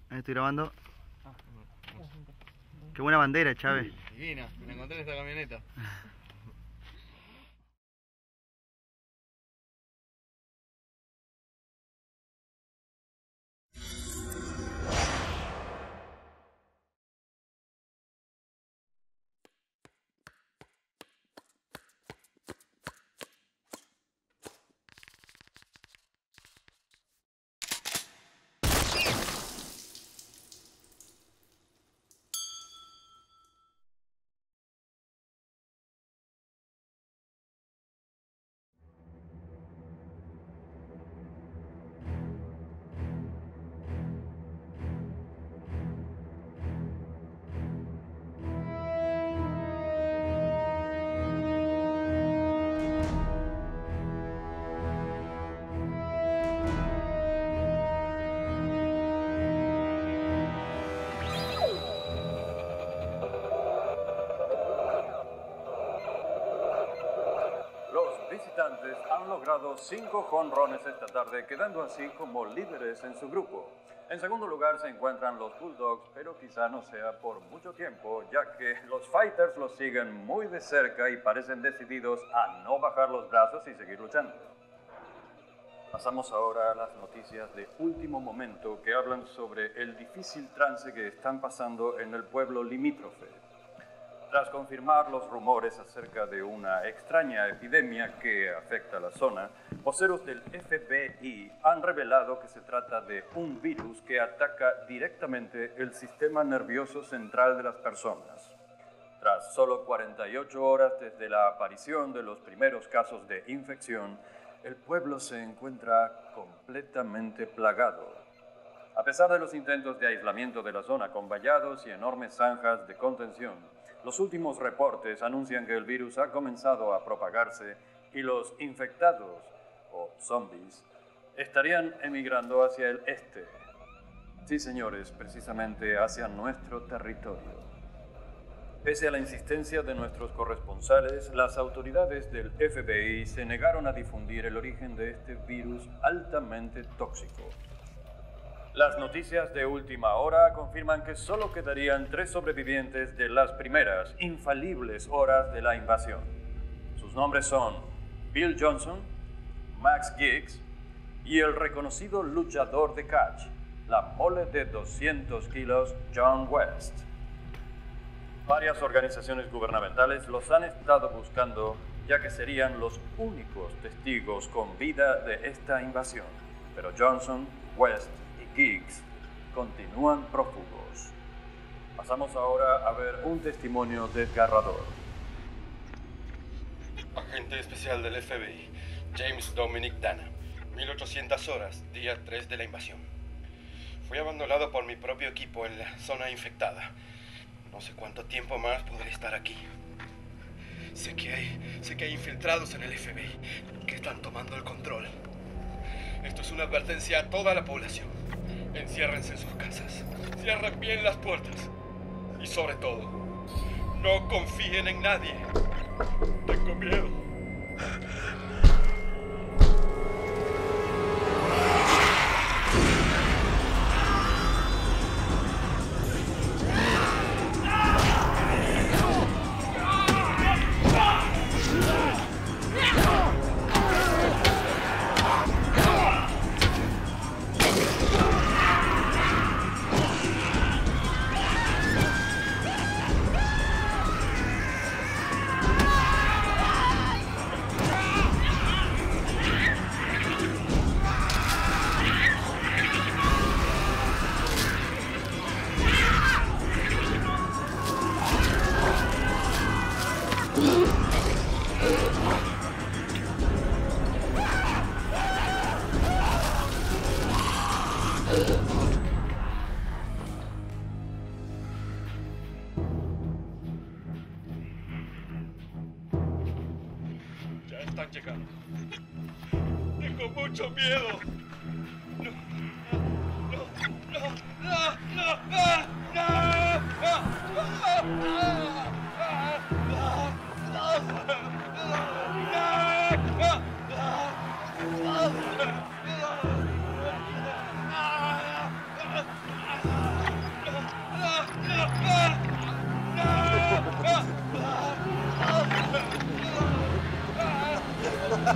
Ahí estoy grabando. Qué buena bandera, Chávez. Divina, me la encontré en esta camioneta. Visitantes han logrado 5 jonrones esta tarde, quedando así como líderes en su grupo. En segundo lugar se encuentran los Bulldogs, pero quizá no sea por mucho tiempo, ya que los Fighters los siguen muy de cerca y parecen decididos a no bajar los brazos y seguir luchando. Pasamos ahora a las noticias de último momento que hablan sobre el difícil trance que están pasando en el pueblo limítrofe. Tras confirmar los rumores acerca de una extraña epidemia que afecta a la zona, voceros del FBI han revelado que se trata de un virus que ataca directamente el sistema nervioso central de las personas. Tras solo 48 horas desde la aparición de los primeros casos de infección, el pueblo se encuentra completamente plagado. A pesar de los intentos de aislamiento de la zona con vallados y enormes zanjas de contención, los últimos reportes anuncian que el virus ha comenzado a propagarse y los infectados, o zombies, estarían emigrando hacia el este. Sí, señores, precisamente hacia nuestro territorio. Pese a la insistencia de nuestros corresponsales, las autoridades del FBI se negaron a difundir el origen de este virus altamente tóxico. Las noticias de última hora confirman que solo quedarían 3 sobrevivientes de las primeras, infalibles horas de la invasión. Sus nombres son Bill Johnson, Max Giggs y el reconocido luchador de catch, la mole de 200 kilos John West. Varias organizaciones gubernamentales los han estado buscando, ya que serían los únicos testigos con vida de esta invasión. Pero Johnson, West Giggs continúan prófugos. Pasamos ahora a ver un testimonio desgarrador. Agente especial del FBI, James Dominic Dana, 1800 horas, día 3 de la invasión. Fui abandonado por mi propio equipo en la zona infectada. No sé cuánto tiempo más podré estar aquí. Sé que hay infiltrados en el FBI que están tomando el control. Esto es una advertencia a toda la población. Enciérrense en sus casas, cierren bien las puertas y sobre todo, no confíen en nadie. Tengo miedo. Ya están llegando. Tengo mucho miedo. No, no, no, no, no, no, no, no, no, no.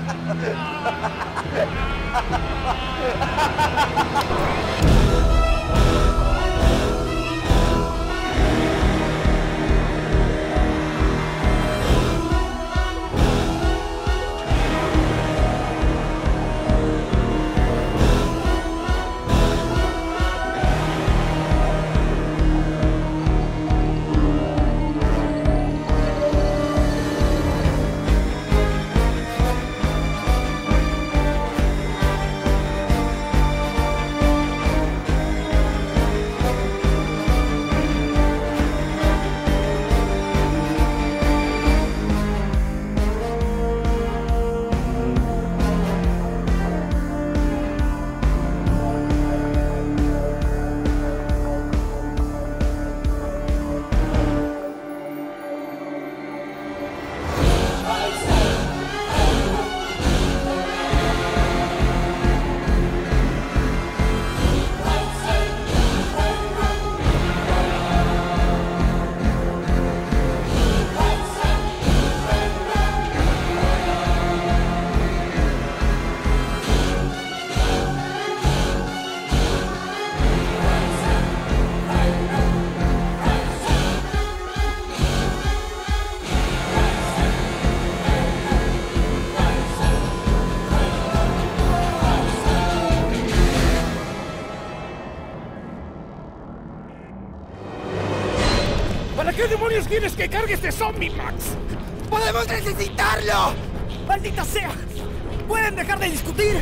¿Para qué demonios quieres que cargue este zombie, Max? ¡Podemos necesitarlo! ¡Maldita sea! ¿Pueden dejar de discutir?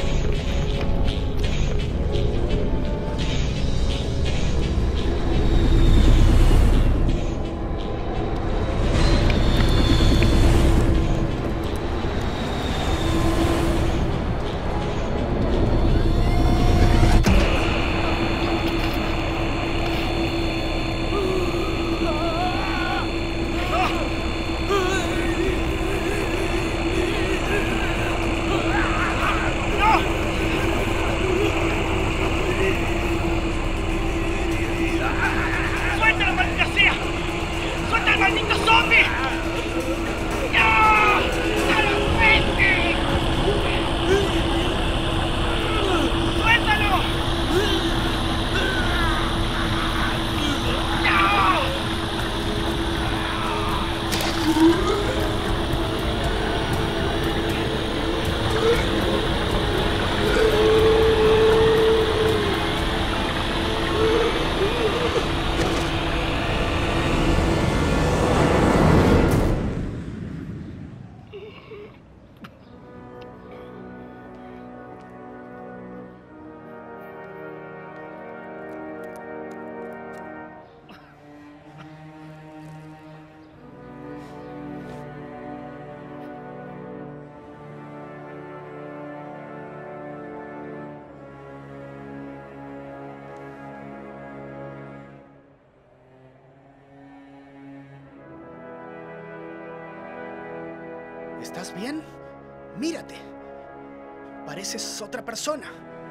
¿Estás bien? Mírate. Pareces otra persona.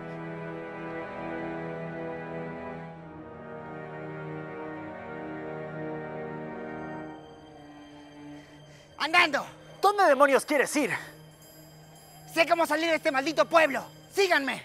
¡Andando! ¿Dónde demonios quieres ir? Sé cómo salir de este maldito pueblo. ¡Síganme!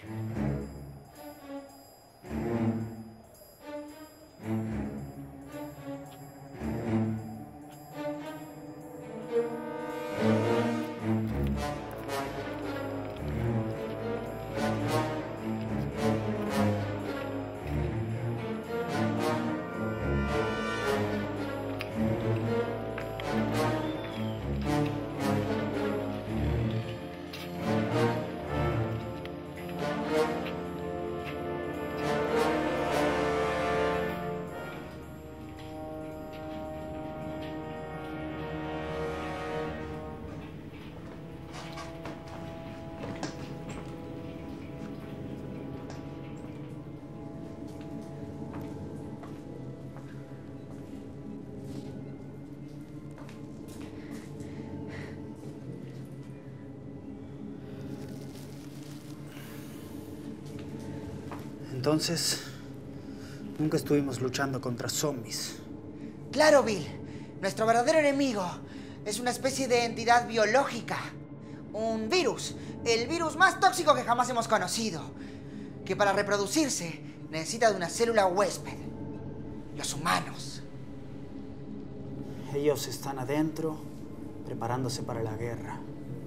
Entonces, nunca estuvimos luchando contra zombies. Claro, Bill. Nuestro verdadero enemigo es una especie de entidad biológica. Un virus. El virus más tóxico que jamás hemos conocido. Que para reproducirse necesita de una célula huésped. Los humanos. Ellos están adentro, preparándose para la guerra.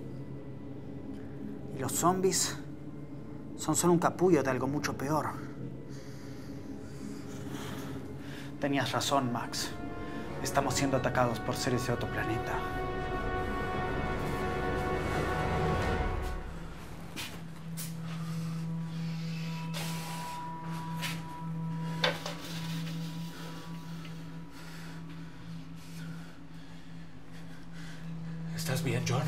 Y los zombies son solo un capullo de algo mucho peor. Tenías razón, Max. Estamos siendo atacados por seres de otro planeta. ¿Estás bien, John?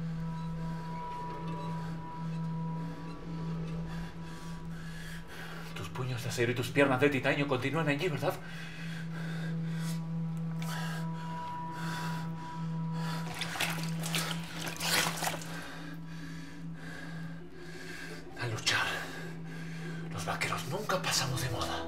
Tus puños de acero y tus piernas de titanio continúan allí, ¿verdad? A luchar. Los vaqueros nunca pasamos de moda.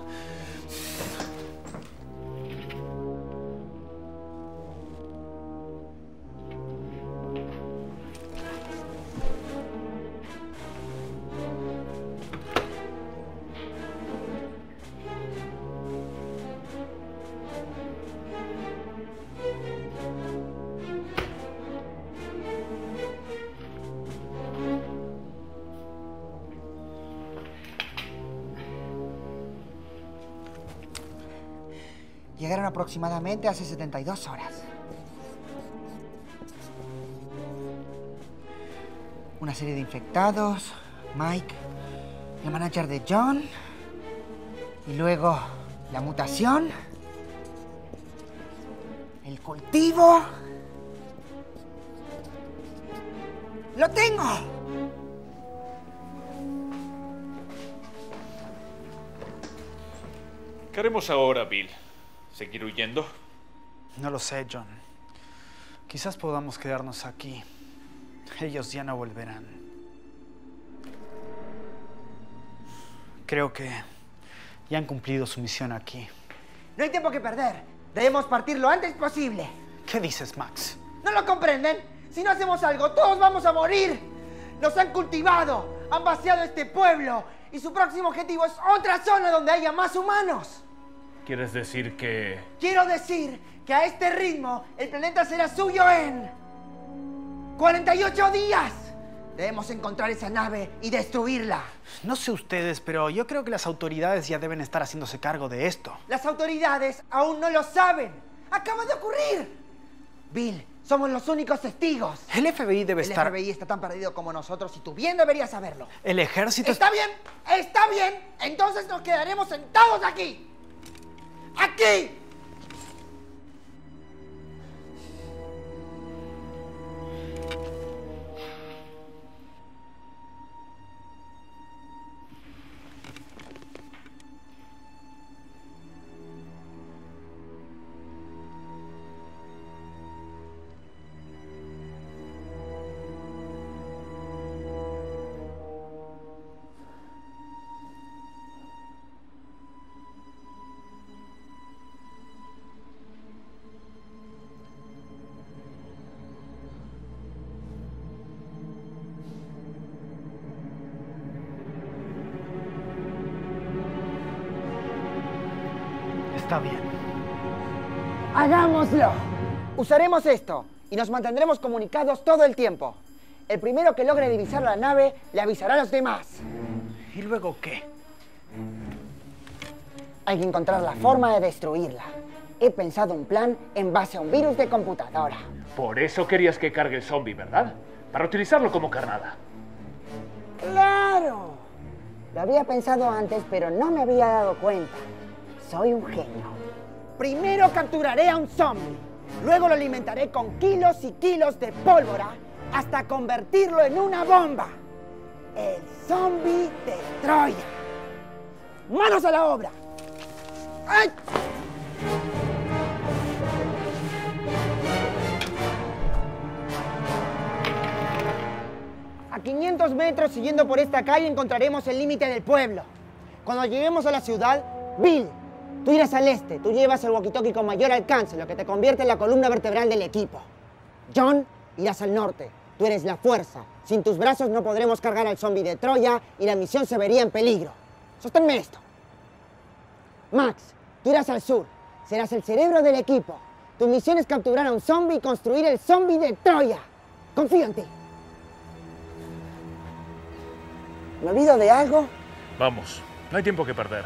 Llegaron aproximadamente hace 72 horas. Una serie de infectados, Mike, el manager de John, y luego la mutación, el cultivo. ¡Lo tengo! ¿Qué haremos ahora, Bill? ¿Seguir huyendo? No lo sé, John. Quizás podamos quedarnos aquí. Ellos ya no volverán. Creo que ya han cumplido su misión aquí. No hay tiempo que perder. Debemos partir lo antes posible. ¿Qué dices, Max? ¿No lo comprenden? Si no hacemos algo, todos vamos a morir. Nos han cultivado, han vaciado este pueblo y su próximo objetivo es otra zona donde haya más humanos. ¿Quieres decir que...? Quiero decir que a este ritmo el planeta será suyo en 48 días. Debemos encontrar esa nave y destruirla. No sé ustedes, pero yo creo que las autoridades ya deben estar haciéndose cargo de esto. Las autoridades aún no lo saben. Acaba de ocurrir. Bill, somos los únicos testigos. El FBI debe estar... El FBI está tan perdido como nosotros y tú bien deberías saberlo. El ejército... Está bien, está bien. Entonces nos quedaremos sentados aquí. ¡Aquí! Está bien. ¡Hagámoslo! Usaremos esto y nos mantendremos comunicados todo el tiempo. El primero que logre divisar la nave le avisará a los demás. ¿Y luego qué? Hay que encontrar la forma de destruirla. He pensado un plan en base a un virus de computadora. Por eso querías que cargue el zombie, ¿verdad? Para utilizarlo como carnada. ¡Claro! Lo había pensado antes, pero no me había dado cuenta. Soy un genio. Primero capturaré a un zombie. Luego lo alimentaré con kilos y kilos de pólvora hasta convertirlo en una bomba. El zombie de Troya. ¡Manos a la obra! ¡Ay! A 500 metros siguiendo por esta calle encontraremos el límite del pueblo. Cuando lleguemos a la ciudad, Bill, tú irás al este, tú llevas el walkie-talkie con mayor alcance, lo que te convierte en la columna vertebral del equipo. John, irás al norte, tú eres la fuerza, Sin tus brazos no podremos cargar al zombie de Troya y la misión se vería en peligro. Sosténme esto. Max, tú irás al sur. Serás el cerebro del equipo. Tu misión es capturar a un zombie y construir el zombie de Troya. Confío en ti. ¿Me olvido de algo? Vamos, no hay tiempo que perder.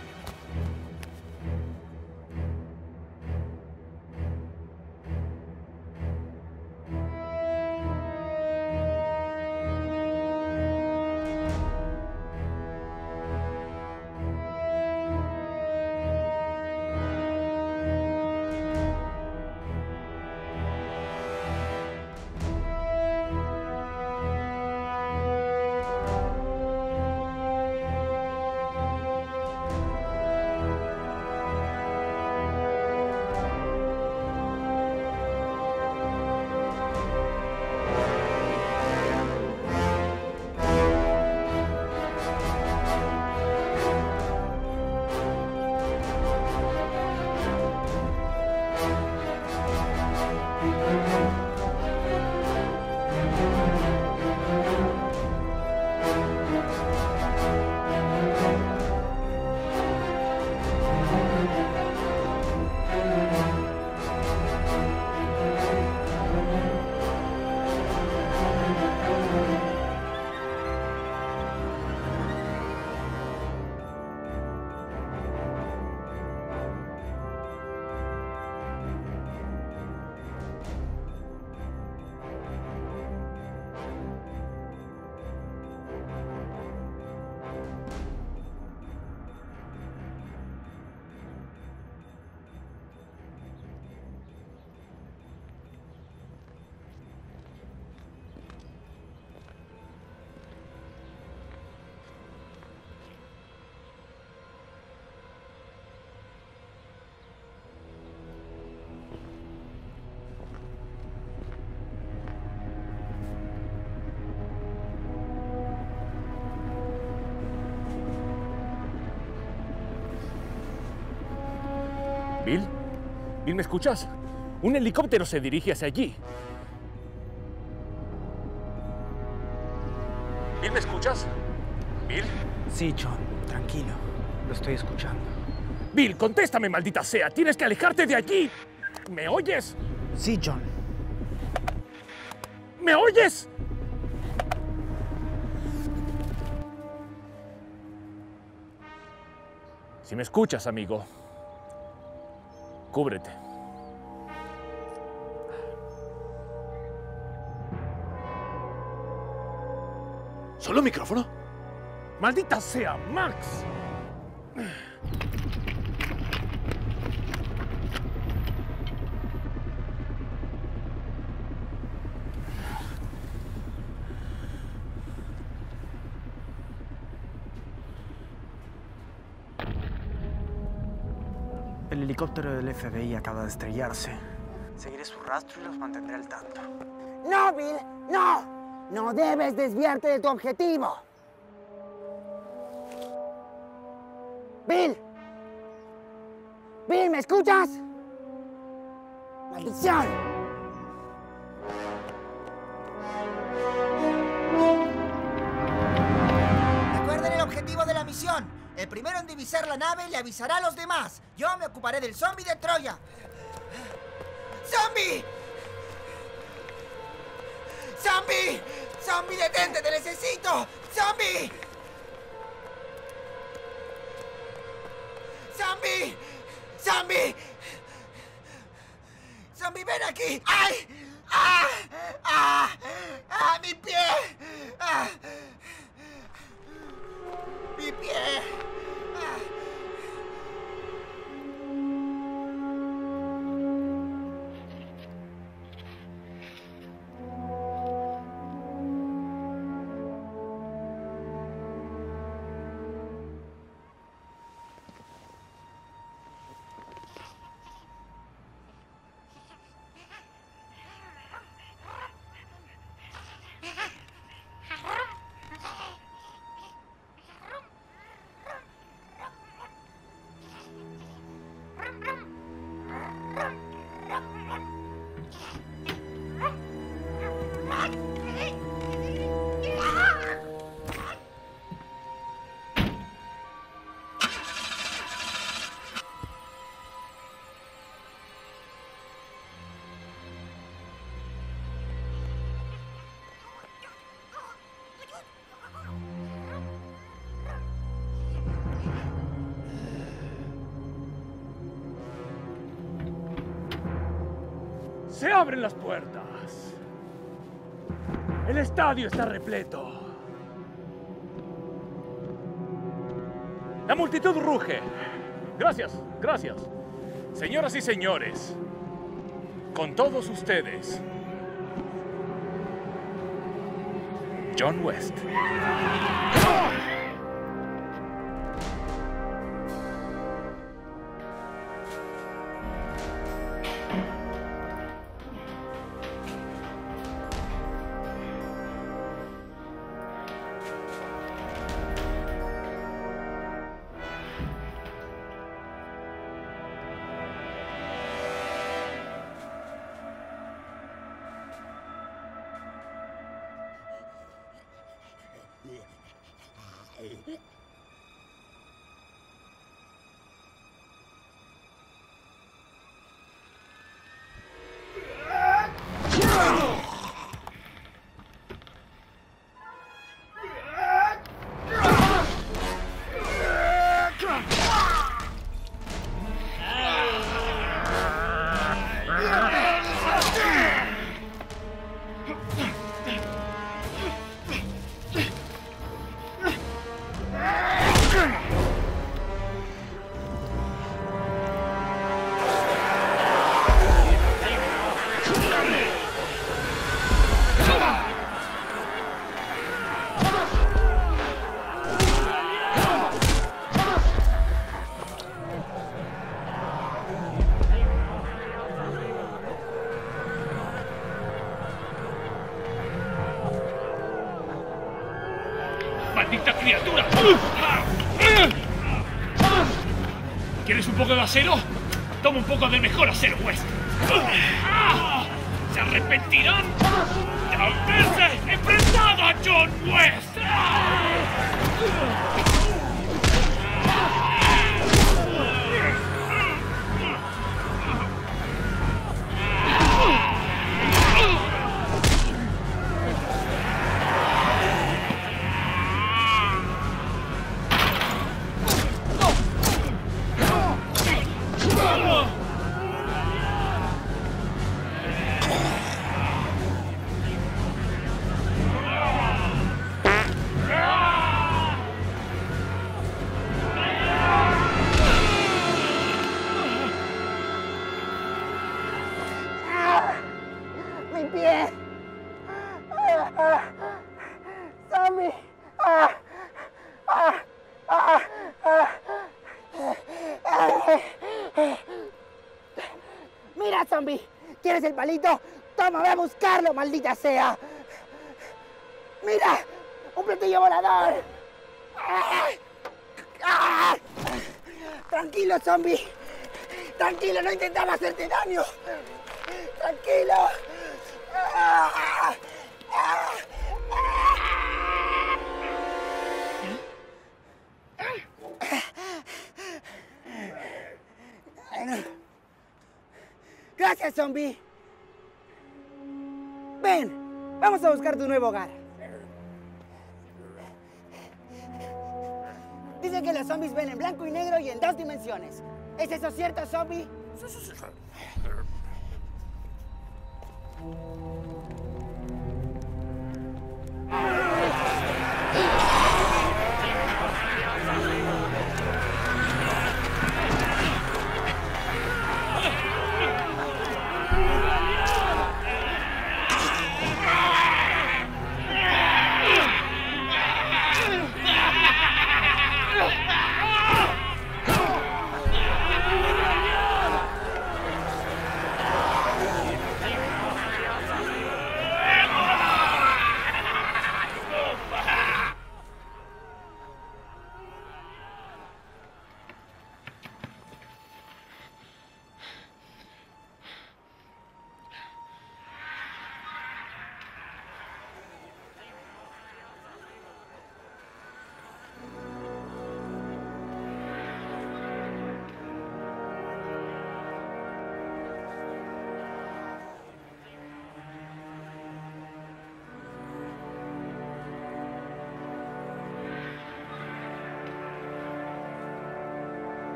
¿Bill? ¿Bill, me escuchas? Un helicóptero se dirige hacia allí. ¿Bill, me escuchas? ¿Bill? Sí, John, tranquilo. Lo estoy escuchando. Bill, contéstame, maldita sea. Tienes que alejarte de allí. ¿Me oyes? Sí, John. ¿Me oyes? Si me escuchas, amigo, cúbrete. ¿Solo micrófono? ¡Maldita sea, Max! El helicóptero del FBI acaba de estrellarse. Seguiré su rastro y los mantendré al tanto. ¡No, Bill! ¡No! ¡No debes desviarte de tu objetivo! ¡Bill! ¡Bill, ¿me escuchas? ¡Maldición! Recuerden el objetivo de la misión. El primero en divisar la nave le avisará a los demás. Yo me ocuparé del zombie de Troya. ¡Zombie! ¡Zombie! ¡Zombie, detente! ¡Te necesito! ¡Zombie! ¡Zombie! ¡Zombie! ¡Zombie, ven aquí! ¡Ay! ¡Ah! ¡Ah! ¡Ah! ¡Mi pie! ¡Ah! ¡Mi pie! ¡Ah! Se abren las puertas. El estadio está repleto. La multitud ruge. Gracias, gracias. Señoras y señores, con todos ustedes, John West. ¡Maldita criatura! ¿Quieres un poco de acero? Toma un poco del mejor acero, West. ¿Se arrepentirán de haberse enfrentado a John West? Mira, zombie, ¿quieres el palito? Toma, ve a buscarlo, maldita sea. Mira, un platillo volador. Tranquilo, zombie. Tranquilo, no intentaba hacerte daño. Tranquilo. Gracias, zombie. Ven, vamos a buscar tu nuevo hogar. Dicen que los zombies ven en blanco y negro y en 2 dimensiones. ¿Es eso cierto, zombie?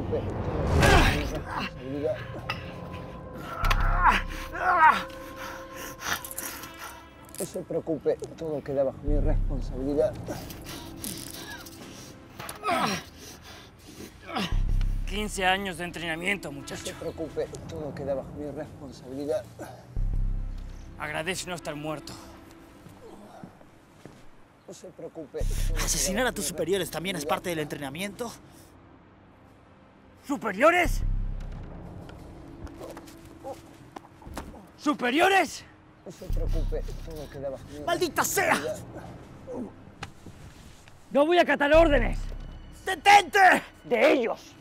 preocupe. Mi responsabilidad. No se preocupe, todo queda bajo mi responsabilidad. 15 años de entrenamiento, muchacho. No se preocupe, todo queda bajo mi responsabilidad. Agradece no estar muerto. No se preocupe. ¿Asesinar a tus superiores también es parte del entrenamiento? ¿Superiores? ¿Superiores? No se preocupe, todo queda bajo mi ¡Maldita sea! No voy a acatar órdenes. ¡Detente! De ellos.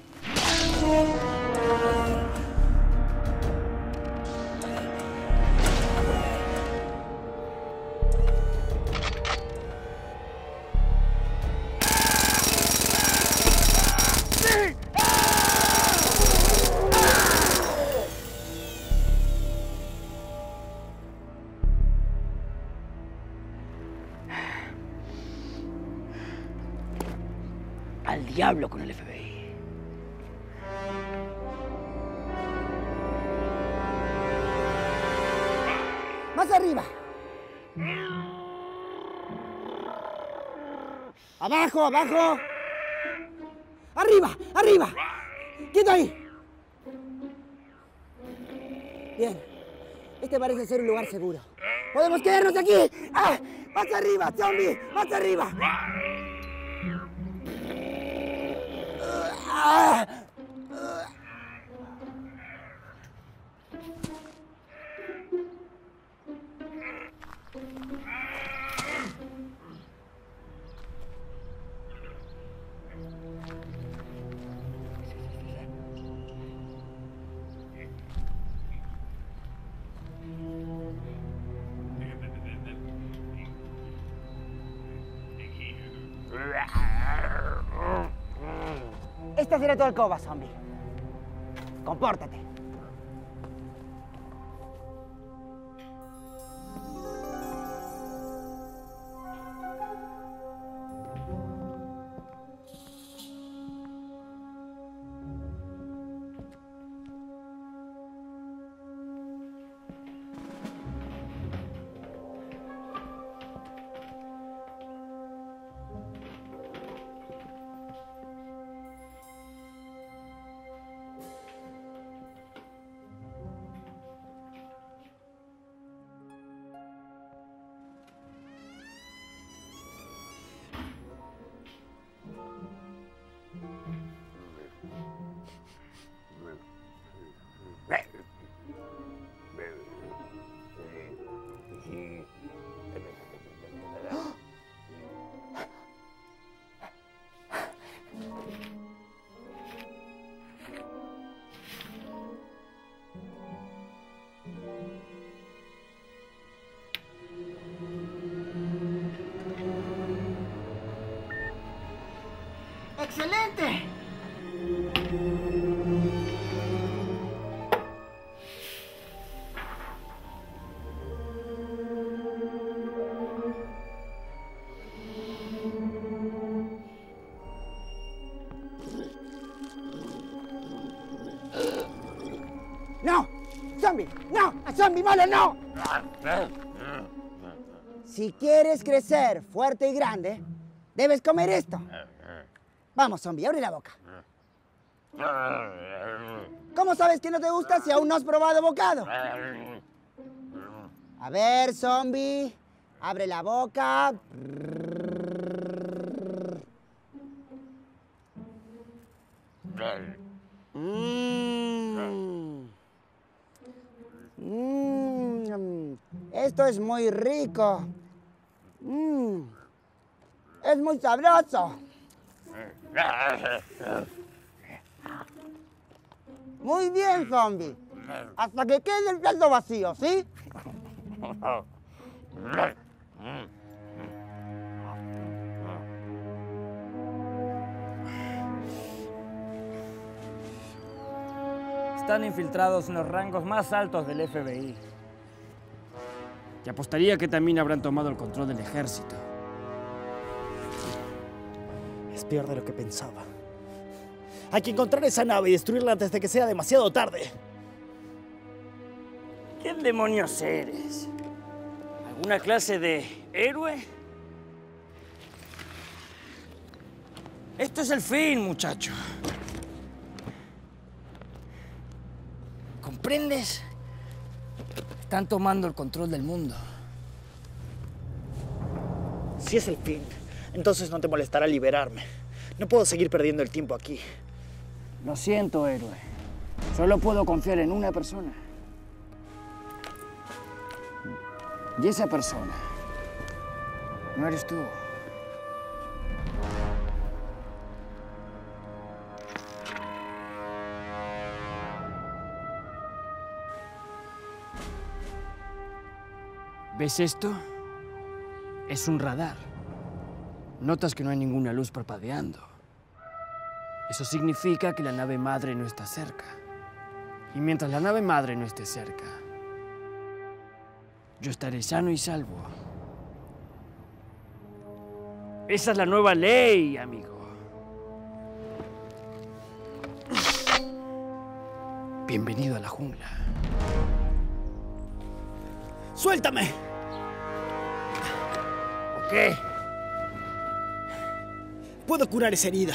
Al diablo con el FBI. ¡Más arriba! ¡Abajo, abajo! ¡Arriba, arriba! ¡Quieto ahí! Bien. Este parece ser un lugar seguro. ¡Podemos quedarnos aquí! ¡Ah! ¡Más arriba, zombie! ¡Más arriba! ¡Ah! Esta será tu alcoba, zombie. Compórtate. ¡Excelente! ¡No! ¡Zombie! ¡No! ¡A zombie malo, no! Si quieres crecer fuerte y grande, debes comer esto. Vamos, zombie, abre la boca. ¿Cómo sabes que no te gusta si aún no has probado bocado? A ver, zombie, abre la boca. Esto es muy rico. Es muy sabroso. Muy bien, zombie. Hasta que quede el plato vacío, ¿sí? Están infiltrados en los rangos más altos del FBI. Y apostaría que también habrán tomado el control del ejército. Es peor de lo que pensaba. Hay que encontrar esa nave y destruirla antes de que sea demasiado tarde. ¿Quién demonios eres? ¿Alguna clase de héroe? Esto es el fin, muchacho. ¿Comprendes? Están tomando el control del mundo. Si es el fin, entonces no te molestará liberarme. No puedo seguir perdiendo el tiempo aquí. Lo siento, héroe. Solo puedo confiar en una persona. Y esa persona no eres tú. ¿Ves esto? Es un radar. Notas que no hay ninguna luz parpadeando. Eso significa que la nave madre no está cerca. Y mientras la nave madre no esté cerca, yo estaré sano y salvo. Esa es la nueva ley, amigo. Bienvenido a la jungla. ¡Suéltame! ¿Qué? Puedo curar esa herida.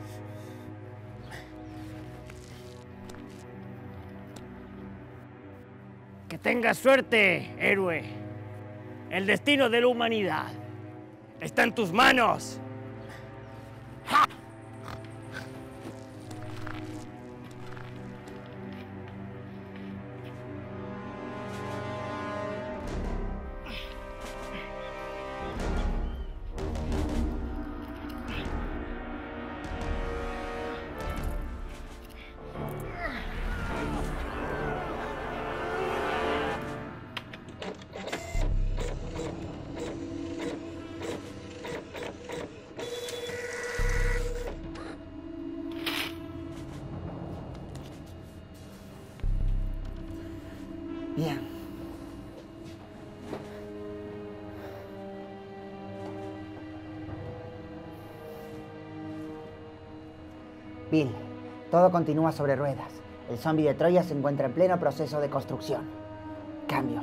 Que tengas suerte, héroe. El destino de la humanidad está en tus manos. ¡Ja! Bien. Bill, todo continúa sobre ruedas. El zombie de Troya se encuentra en pleno proceso de construcción. Cambio.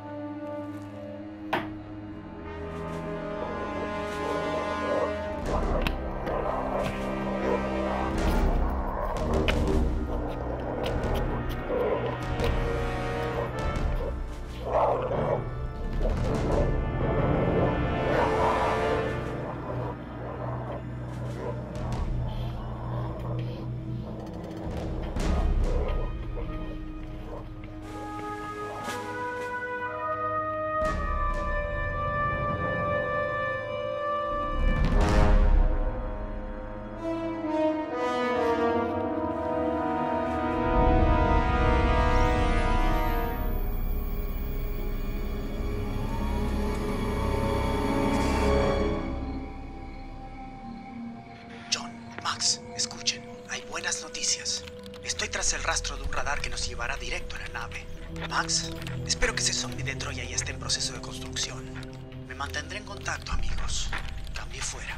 Escuchen, hay buenas noticias. Estoy tras el rastro de un radar que nos llevará directo a la nave. Max, espero que ese zombie de Troya ya esté en proceso de construcción. Me mantendré en contacto, amigos. Cambio fuera.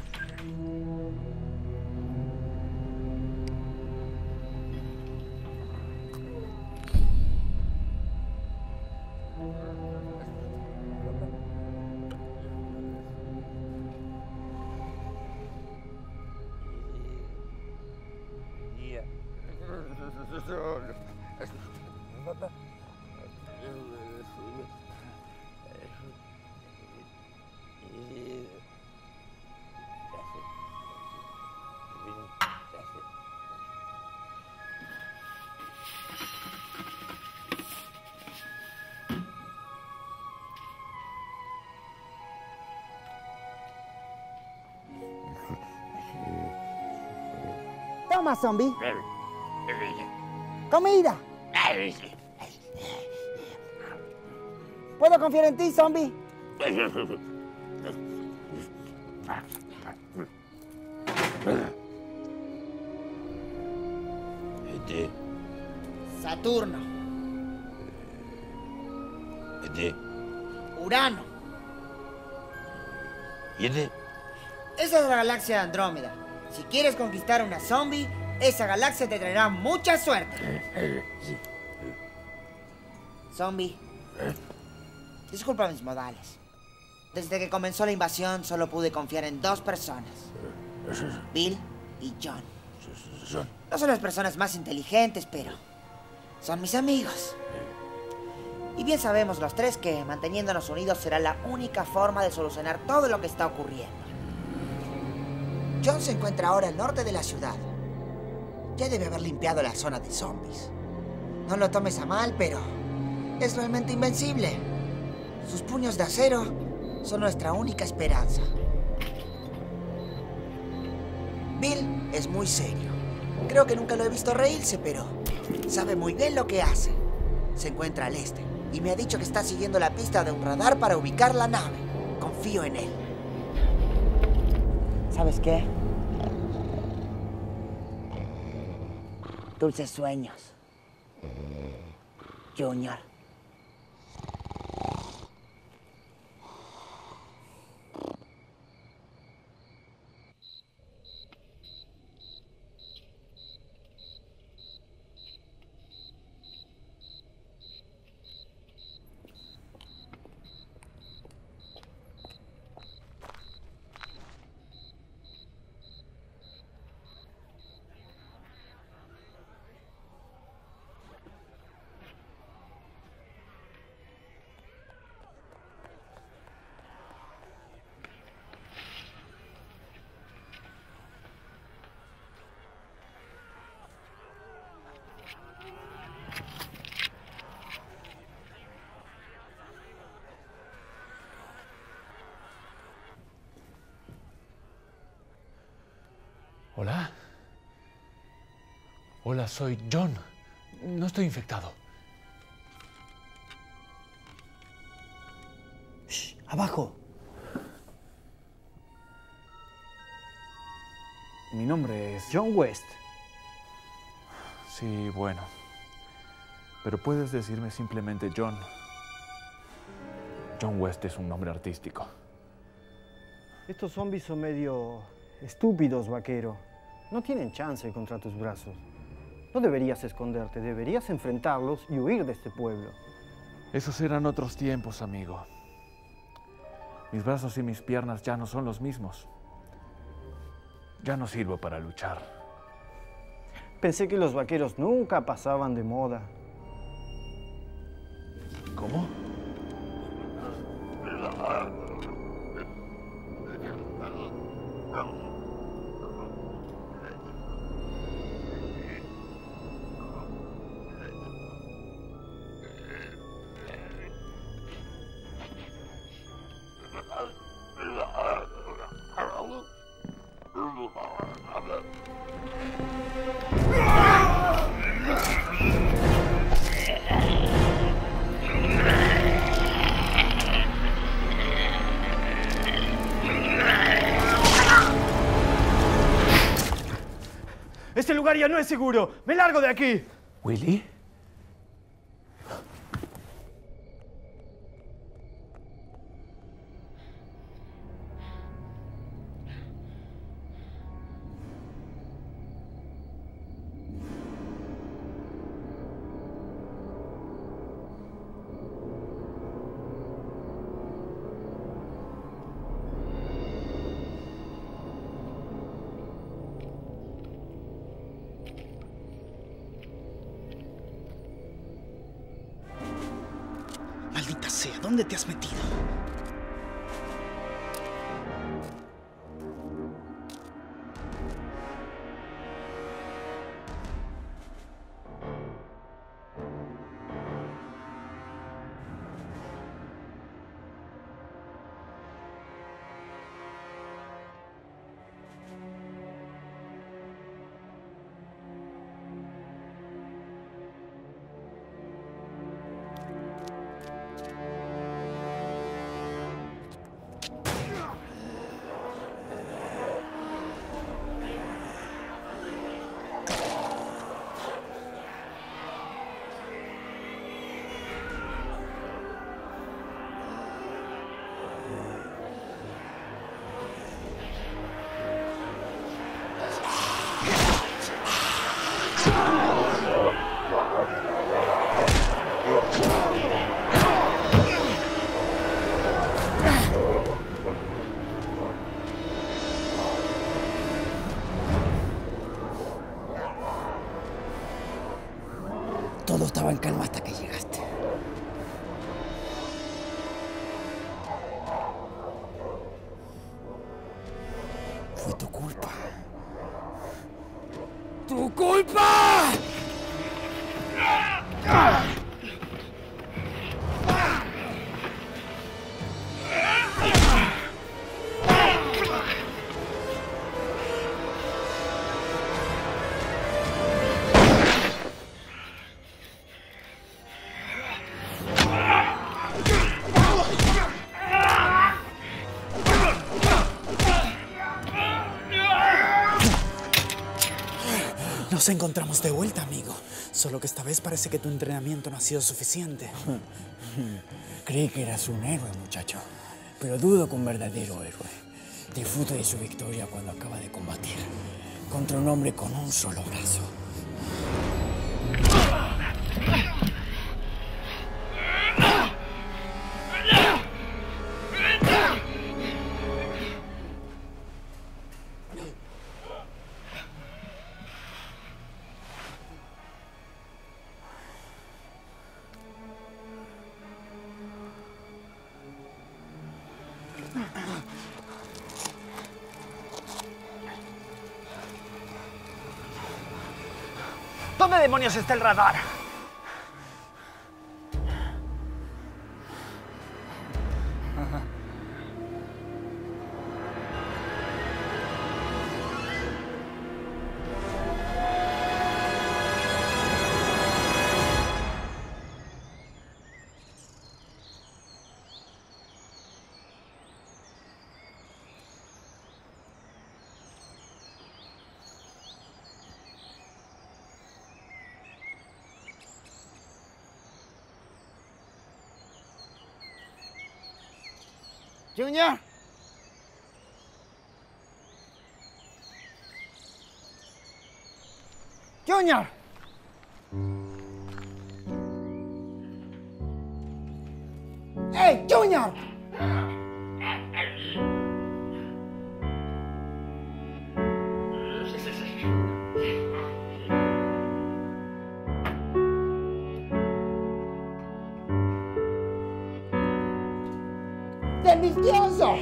Toma, zombie. Comida. ¿Puedo confiar en ti, zombie? Saturno. Urano. Esa es la galaxia de Andrómeda. Si quieres conquistar una zombie, Esa galaxia te traerá mucha suerte. Zombie. Disculpa mis modales. Desde que comenzó la invasión solo pude confiar en 2 personas. Bill y John. No son las personas más inteligentes, pero son mis amigos. Y bien sabemos los 3 que manteniéndonos unidos será la única forma de solucionar todo lo que está ocurriendo. John se encuentra ahora al norte de la ciudad. Ya debe haber limpiado la zona de zombies. No lo tomes a mal, pero es realmente invencible. Sus puños de acero son nuestra única esperanza. Bill es muy serio. Creo que nunca lo he visto reírse, pero sabe muy bien lo que hace. Se encuentra al este y me ha dicho que está siguiendo la pista de un radar para ubicar la nave. Confío en él. ¿Sabes qué? Dulces sueños, Junior. Hola. Hola, soy John. No estoy infectado. Shh, abajo. Mi nombre es John West. Sí, bueno. Pero puedes decirme simplemente John. John West es un nombre artístico. Estos zombies son medio estúpidos, vaquero. No tienen chance contra tus brazos. No deberías esconderte, deberías enfrentarlos y huir de este pueblo. Esos eran otros tiempos, amigo. Mis brazos y mis piernas ya no son los mismos. Ya no sirvo para luchar. Pensé que los vaqueros nunca pasaban de moda. ¿Cómo? ¡Este lugar ya no es seguro! ¡Me largo de aquí! ¿Willy? Maldita sea, ¿dónde te has metido? estaba en calma hasta que llegaste. Fue tu culpa. ¡Tu culpa! Nos encontramos de vuelta, amigo. Solo que esta vez parece que tu entrenamiento no ha sido suficiente. Creí que eras un héroe, muchacho. Pero dudo que un verdadero héroe disfrute de su victoria cuando acaba de combatir contra un hombre con un solo brazo. ¿Dónde demonios está el radar? Junior. Junior. ¡Hey, Junior! ¡Delicioso!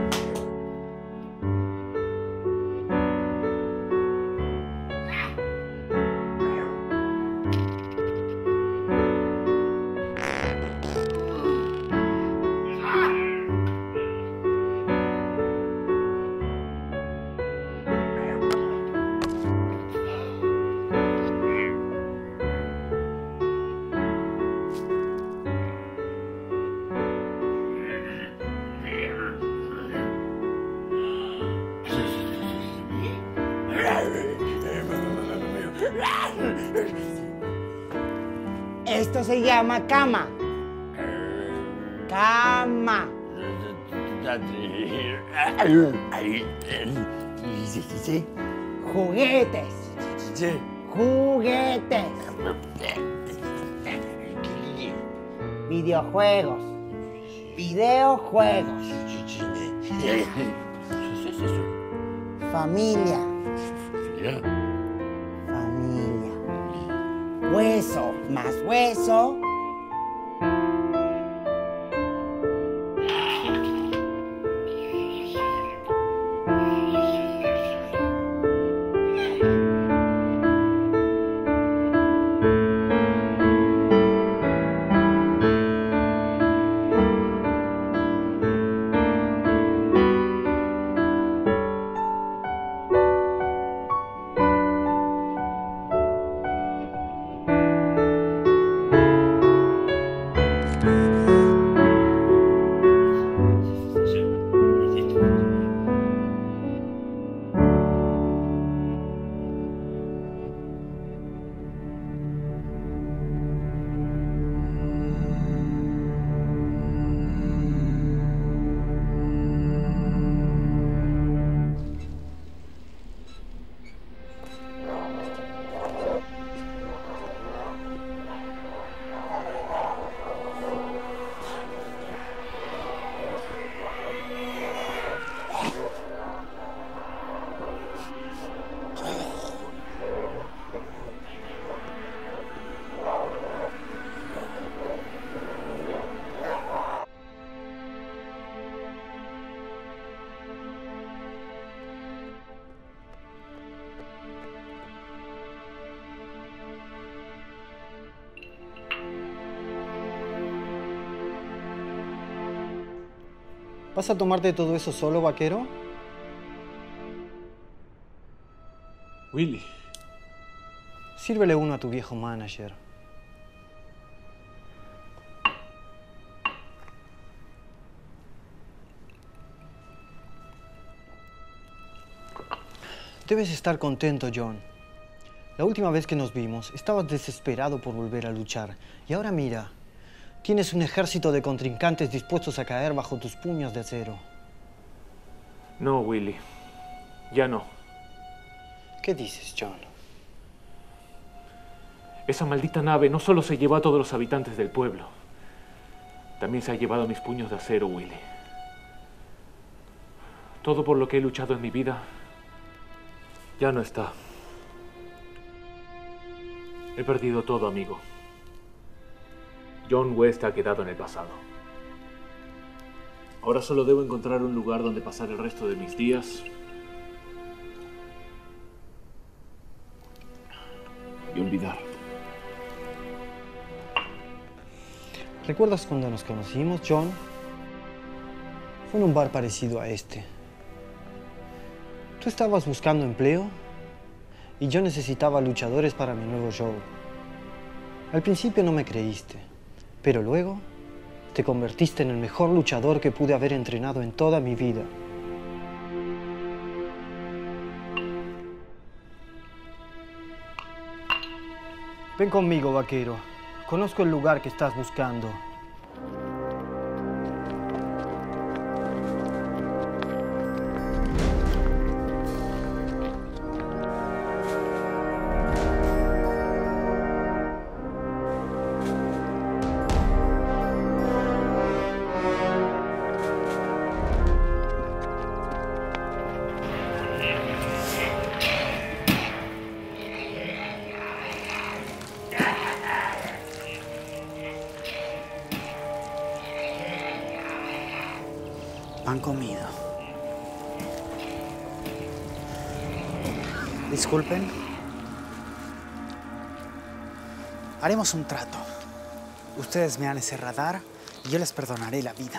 Esto se llama cama. Cama. Juguetes. Juguetes. Videojuegos. Videojuegos. Familia. Familia. Hueso más hueso. ¿Vas a tomarte todo eso solo, vaquero? Willy. Sírvele uno a tu viejo manager. Debes estar contento, John. La última vez que nos vimos, estabas desesperado por volver a luchar. Y ahora mira, tienes un ejército de contrincantes dispuestos a caer bajo tus puños de acero. No, Willy. Ya no. ¿Qué dices, John? Esa maldita nave no solo se llevó a todos los habitantes del pueblo, también se ha llevado mis puños de acero, Willy. Todo por lo que he luchado en mi vida ya no está. He perdido todo, amigo. John West ha quedado en el pasado. Ahora solo debo encontrar un lugar donde pasar el resto de mis días y olvidar. ¿Recuerdas cuando nos conocimos, John? Fue en un bar parecido a este. Tú estabas buscando empleo y yo necesitaba luchadores para mi nuevo show. Al principio no me creíste, pero luego te convertiste en el mejor luchador que pude haber entrenado en toda mi vida. Ven conmigo, vaquero. Conozco el lugar que estás buscando. Pan comido. Disculpen. Haremos un trato. Ustedes me dan ese radar y yo les perdonaré la vida.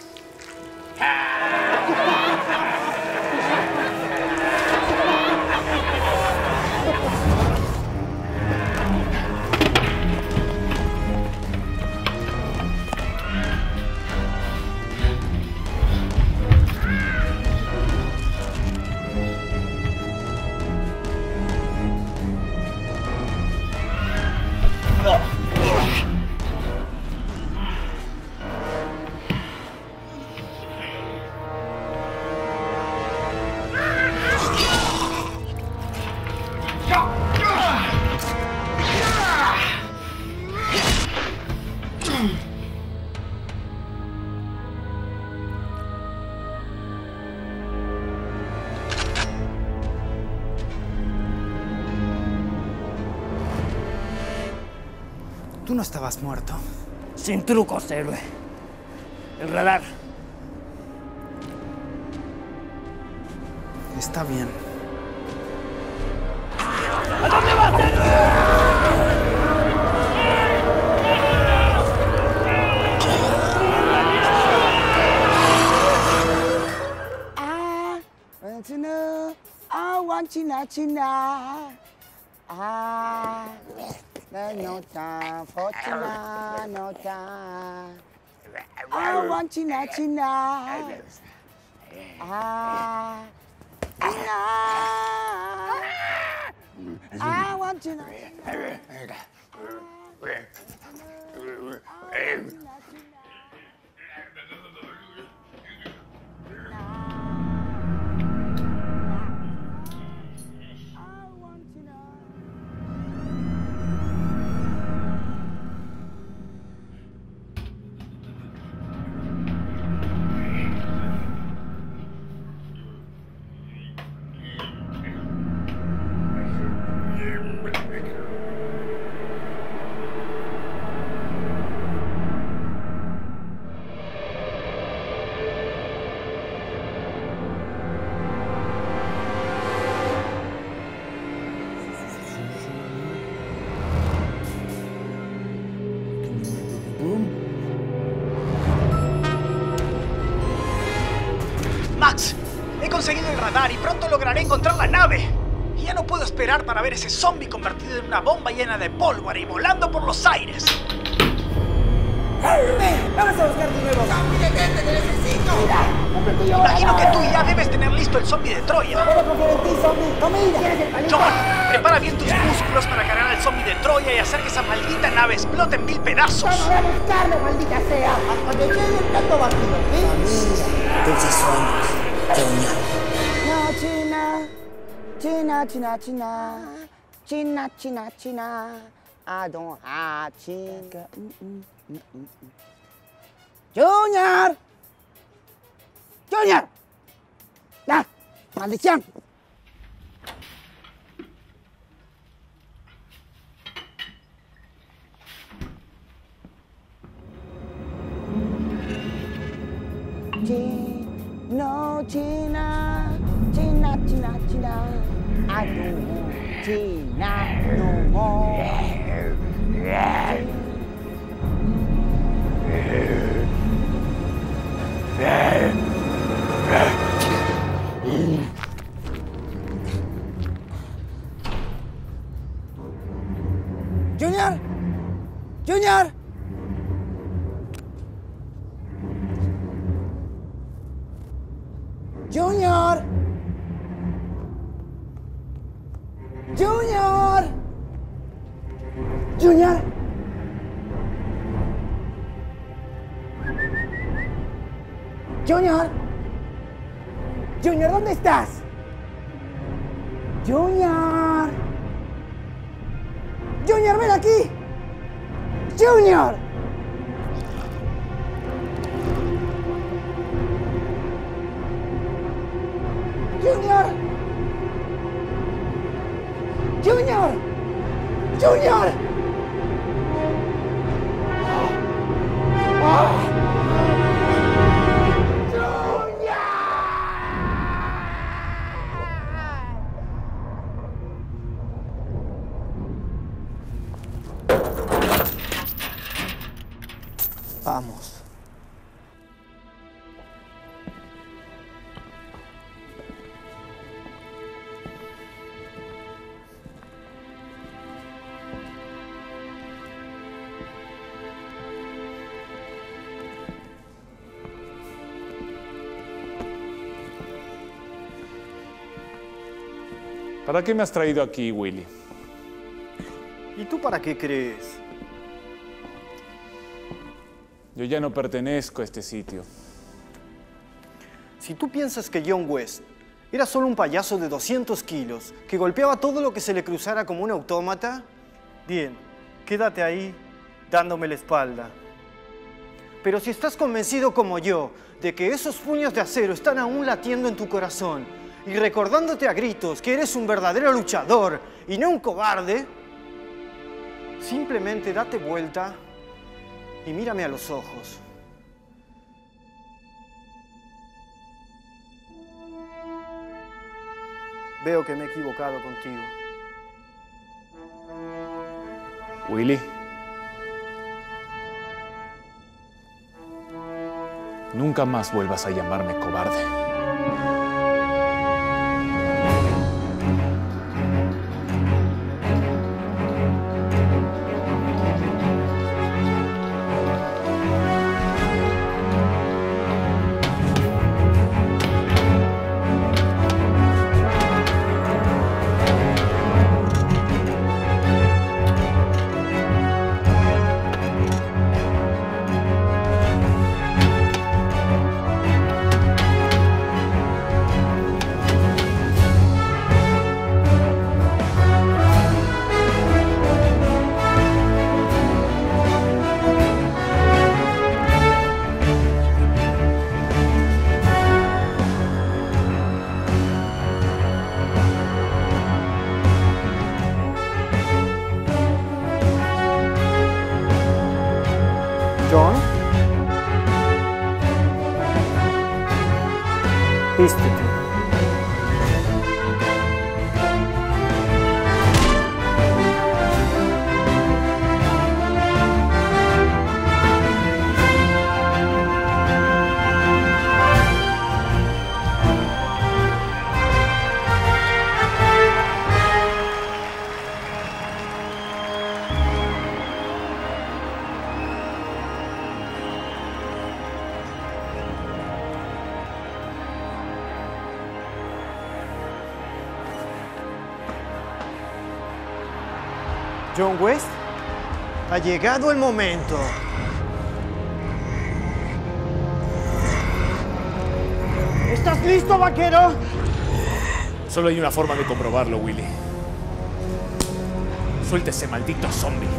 Tú no estabas muerto. Sin trucos, héroe. El radar. Está bien. ¿A dónde vas, héroe? I want China, China. No time for China, no time. I want China, China. China. I want China. conseguido el radar y pronto lograré encontrar la nave. Y ya no puedo esperar para ver ese zombie convertido en una bomba llena de pólvora y volando por los aires. ¡Vamos a buscar tu nuevo zombie! ¡Detente, te necesito! ¡Mira! Imagino que tú ya debes tener listo el zombie de Troya. ¡Puedo confiar en ti, zombie! ¡Comida! ¿Quieres el palito? John, prepara bien tus músculos para cargar al zombie de Troya y hacer que esa maldita nave explote en 1000 pedazos. ¡Vamos a buscarlo, maldita sea! ¡Hasta que llegue el plato vacío! Familia, dulces sueños, Junior. No, China. China, China, China. China, China, China. I don't have China. Junior. Junior. ¡Ya! ¡Maldición! No, China, China, China, China. I don't want China no more. Junior, Junior. Junior! Junior! Junior! Junior! Junior, ¿dónde estás? Junior! Junior, ven aquí! Junior! Junior! Junior! Junior! Vamos. ¿Para qué me has traído aquí, Willy? ¿Y tú para qué crees? Yo ya no pertenezco a este sitio. Si tú piensas que John West era solo un payaso de 200 kilos que golpeaba todo lo que se le cruzara como un autómata, bien, quédate ahí dándome la espalda. Pero si estás convencido como yo de que esos puños de acero están aún latiendo en tu corazón y recordándote a gritos que eres un verdadero luchador y no un cobarde, simplemente date vuelta y mírame a los ojos. Veo que me he equivocado contigo. Willy. Nunca más vuelvas a llamarme cobarde. John. Vístete. John West, ha llegado el momento. ¿Estás listo, vaquero? Solo hay una forma de comprobarlo, Willy. Suelta ese maldito zombie.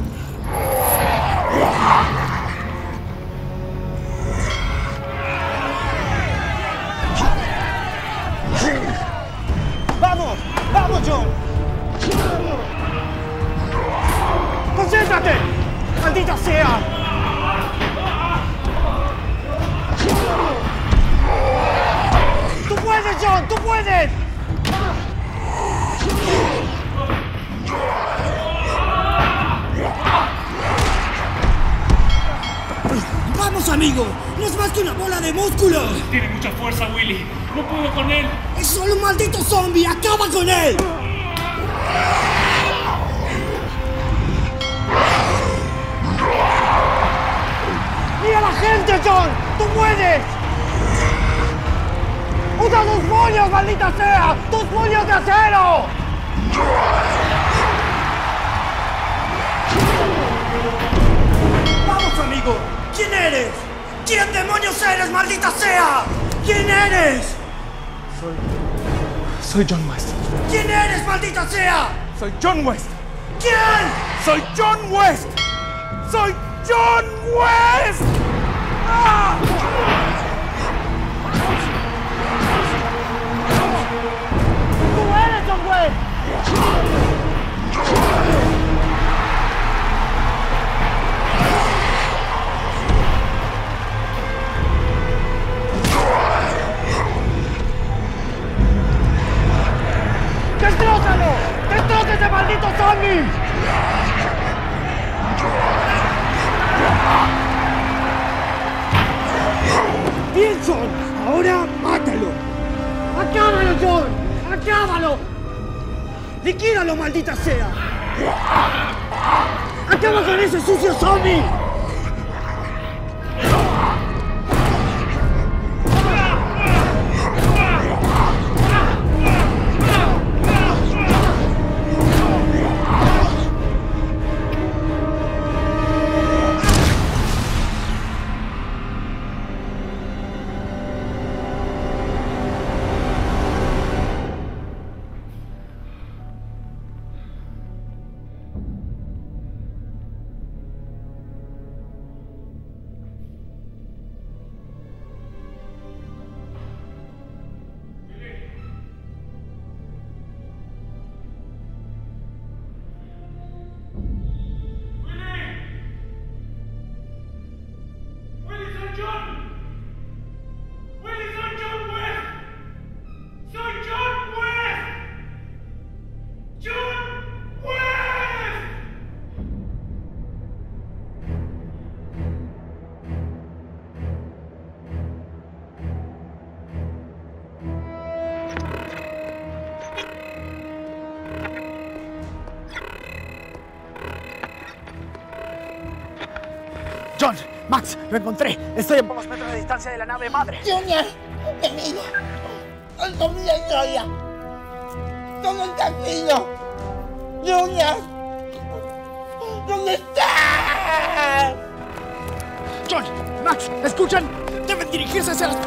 ¡Vamos! ¡Vamos, John! ¡Concéntrate! ¡Maldita sea! ¡Tú puedes, John! ¡Tú puedes! ¡Vamos, amigo! ¡No es más que una bola de músculo! Tiene mucha fuerza, Willy. No puedo con él. ¡Es solo un maldito zombie! ¡Acaba con él! ¡Mira a la gente, John! ¡Tú puedes! ¡Usa tus puños, maldita sea! ¡Tus puños de acero! ¡Vamos, amigo! ¿Quién eres? ¿Quién demonios eres, maldita sea? ¿Quién eres? Soy John West. ¿Quién eres, maldita sea? Soy John West. ¿Quién? Soy John West. Soy John West. ¡Ah! ¡Tú eres John West! ¡Destrózalo! ¡Destroza ese maldito zombie! ¡Bien, John! ¡Ahora mátalo! ¡Acábalo, John! ¡Acábalo! ¡Liquídalo, maldita sea! ¡Acaba con ese sucio zombie! John, Max, lo encontré. Estoy a pocos metros de distancia de la nave madre. Junior, amigo, el zombie de Troya. ¿Dónde está Kilo? Junior, ¿dónde está? John, Max, ¿me escuchan? Deben dirigirse hacia las...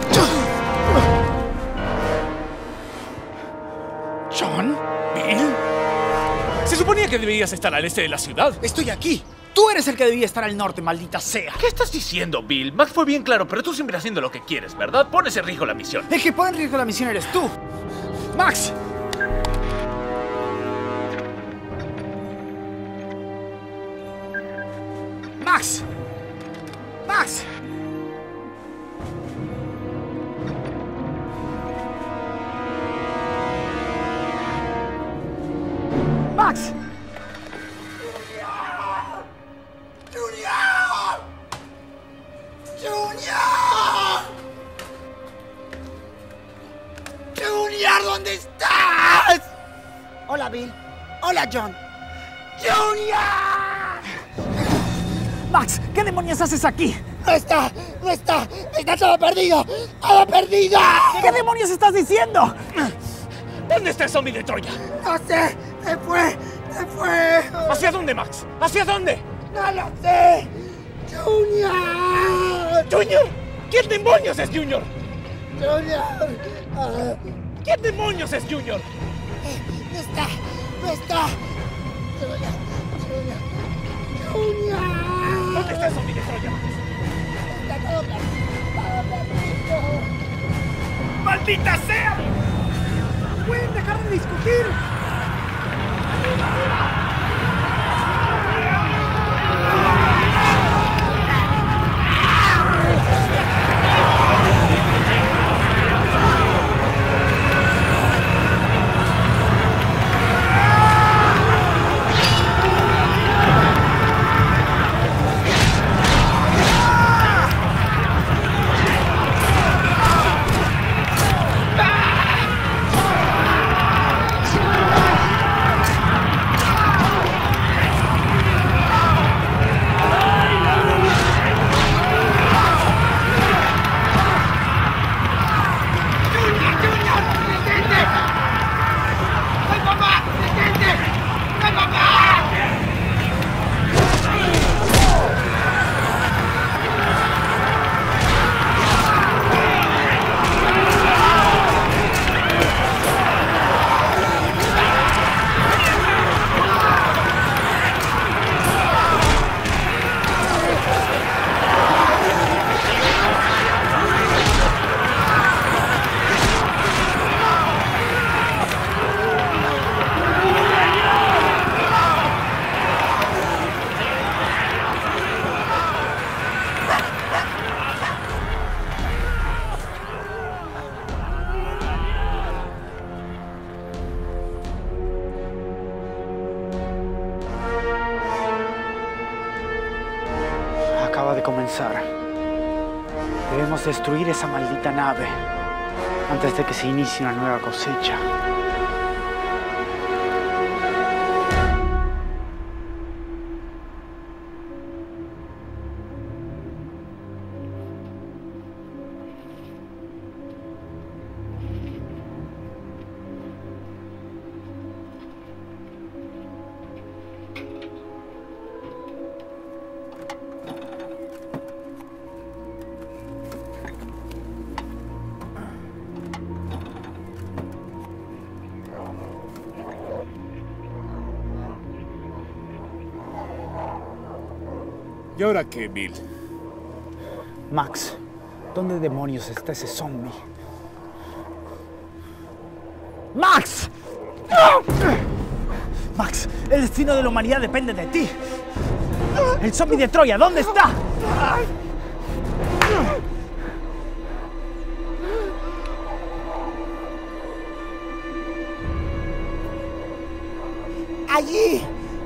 ¿John? ¿Bill? Se suponía que deberías estar al este de la ciudad. Estoy aquí. Tú eres el que debía estar al norte, maldita sea. ¿Qué estás diciendo, Bill? Max fue bien claro, pero tú siempre haciendo lo que quieres, ¿verdad? Pones en riesgo la misión. El que pone en riesgo la misión eres tú. Max. Max. Max. Max. ¡Junior! ¡Junior! ¡Junior, ¿dónde estás? Hola, Bill. Hola, John. ¡Junior! Max, ¿qué demonios haces aquí? ¡No está! ¡No está! ¡Está todo perdido! ¡Todo perdido! ¿Qué demonios estás diciendo? ¿Dónde está el zombie de Troya? ¡No sé! ¡Se fue! ¡Se fue! ¿Hacia dónde, Max? ¿Hacia dónde? ¡No lo sé! ¡Junior! ¿Junior? ¿Quién demonios es Junior? ¡Junior! ¿Quién demonios es Junior? ¡No está! ¡No está! ¡Junior! ¿Dónde está el zombie de Troya, Max? ¡Está todo perdido! ¡Maldita sea! ¡Pueden dejar de discutir! Acaba de comenzar. Debemos destruir esa maldita nave antes de que se inicie una nueva cosecha. ¿Y ahora qué, Bill? Max, ¿dónde demonios está ese zombie? ¡Max! Max, el destino de la humanidad depende de ti. El zombie de Troya, ¿dónde está? ¡Allí!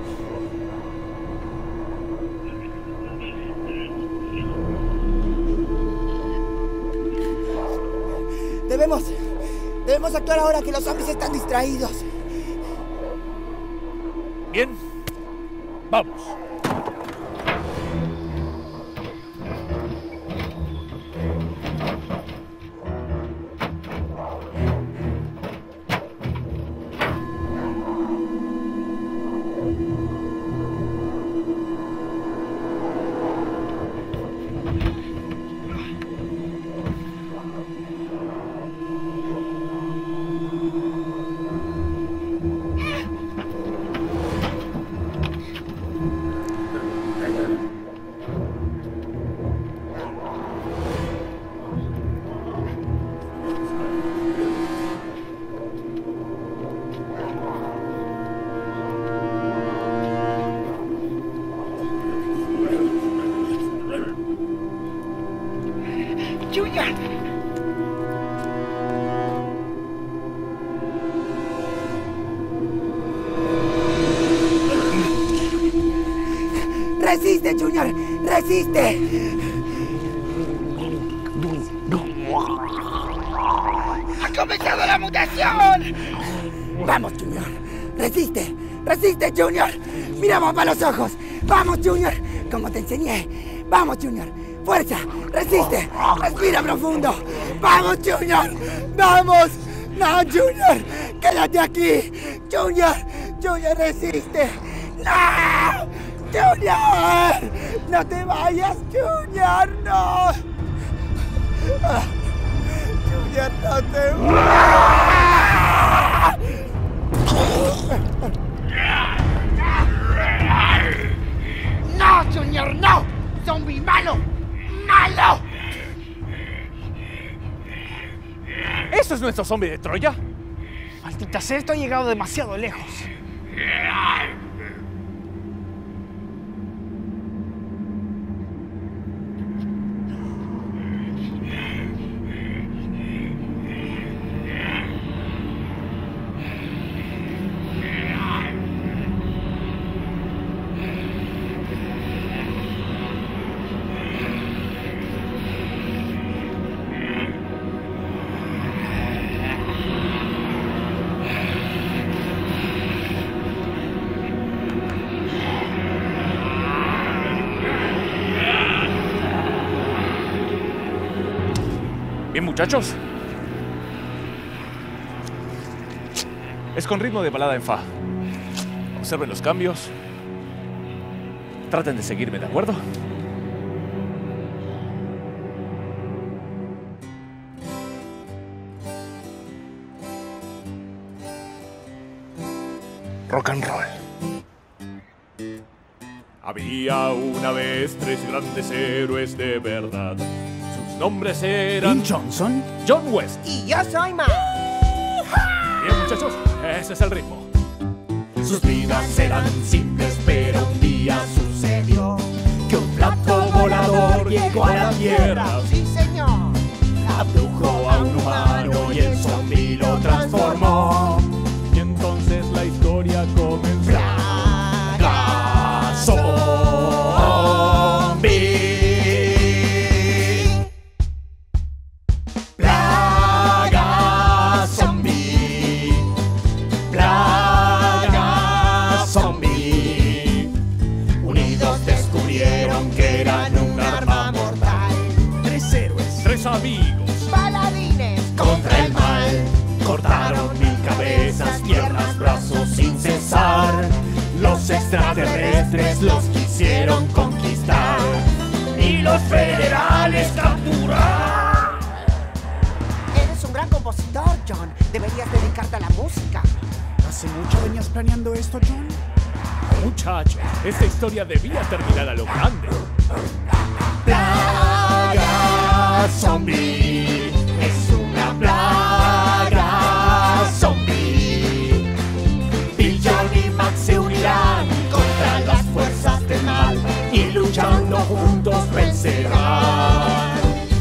Debemos actuar ahora que los zombies están distraídos. Bien, vamos. Junior. ¡Resiste, Junior! ¡Resiste! ¡Ha comenzado la mutación! ¡Vamos, Junior! ¡Resiste! ¡Resiste, Junior! ¡Mira para los ojos! ¡Vamos, Junior! Como te enseñé. ¡Vamos, Junior! ¡Fuerza! ¡Resiste! ¡Respira profundo! ¡Vamos, Junior! ¡Vamos! ¡No, Junior! ¡Quédate aquí! ¡Junior! Junior, resiste. ¡No! ¡Junior! ¡No te vayas, Junior! ¡No! Junior, no te vayas. ¡No, Junior, no! ¡Zombie malo! ¡Malo! ¿Eso es nuestro zombie de Troya? Maldita sea, esto ha llegado demasiado lejos. Bien, muchachos. Es con ritmo de balada en fa. Observen los cambios. Traten de seguirme, ¿de acuerdo? Rock and roll. Había una vez 3 grandes héroes de verdad. Sus nombres eran... ¿Bill Johnson? John West. Y yo soy Max. Bien, muchachos, ese es el ritmo. Sus vidas eran simples, pero un día sucedió que un plato volador llegó a la tierra. Sí, señor. Abdujo a un humano y el zombie lo transformó. Y entonces la historia comenzó. Plaga zombie. Plaga zombie. Plaga zombie. Unidos descubrieron que eran un arma mortal. 3 héroes, 3 amigos. Paladines. Contra el mal. Cortaron 1000 cabezas, piernas, brazos sin cesar. Los extraterrestres los quisieron conquistar y los federales capturar. Eres un gran compositor, John. Deberías dedicarte a la música. ¿Hace mucho venías planeando esto, John? Muchachos, esta historia debía terminar a lo grande. Plaga zombie. Es una plaga zombie. Bill, John y Max se unirán contra las fuerzas del mal y luchando juntos vencerán.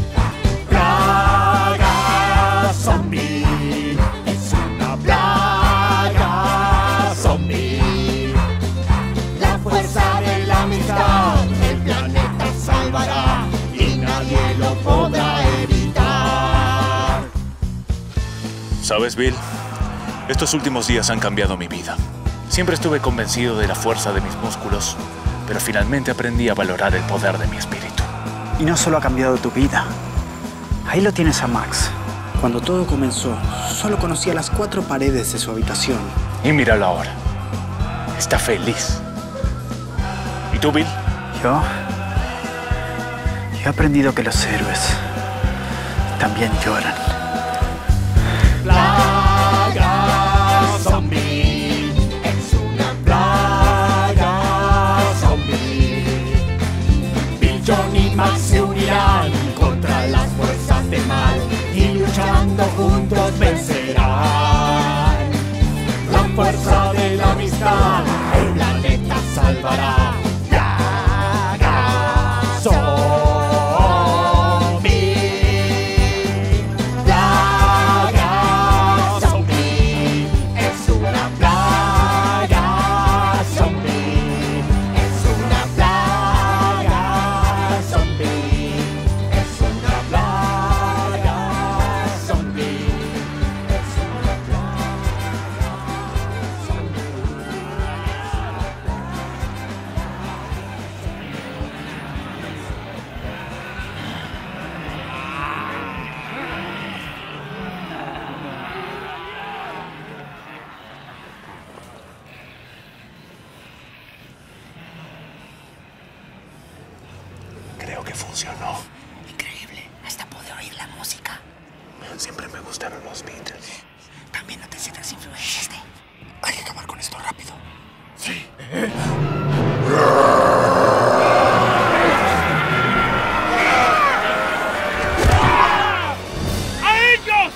Plaga zombie. Es una plaga zombie. La fuerza de la amistad el planeta salvará y nadie lo podrá evitar. ¿Sabes, Bill? Estos últimos días han cambiado mi vida. Siempre estuve convencido de la fuerza de mis músculos, pero finalmente aprendí a valorar el poder de mi espíritu. Y no solo ha cambiado tu vida. Ahí lo tienes a Max. Cuando todo comenzó, solo conocía las 4 paredes de su habitación. Y míralo ahora. Está feliz. ¿Y tú, Bill? Yo he aprendido que los héroes también lloran. Plaga zombie. Es una plaga zombie. Bill, John y Max se unirán contra las fuerzas del mal y luchando juntos vencerán. La fuerza de la amistad el planeta salvará. Plaga zombie. Plaga zombie. Es una plaga zombie. Es una plaga zombie. funcionó. Increíble, hasta pude oír la música. Siempre me gustaron los Beatles. También noté ciertas influencias de... Hay que acabar con esto rápido. Sí. ¡A ellos!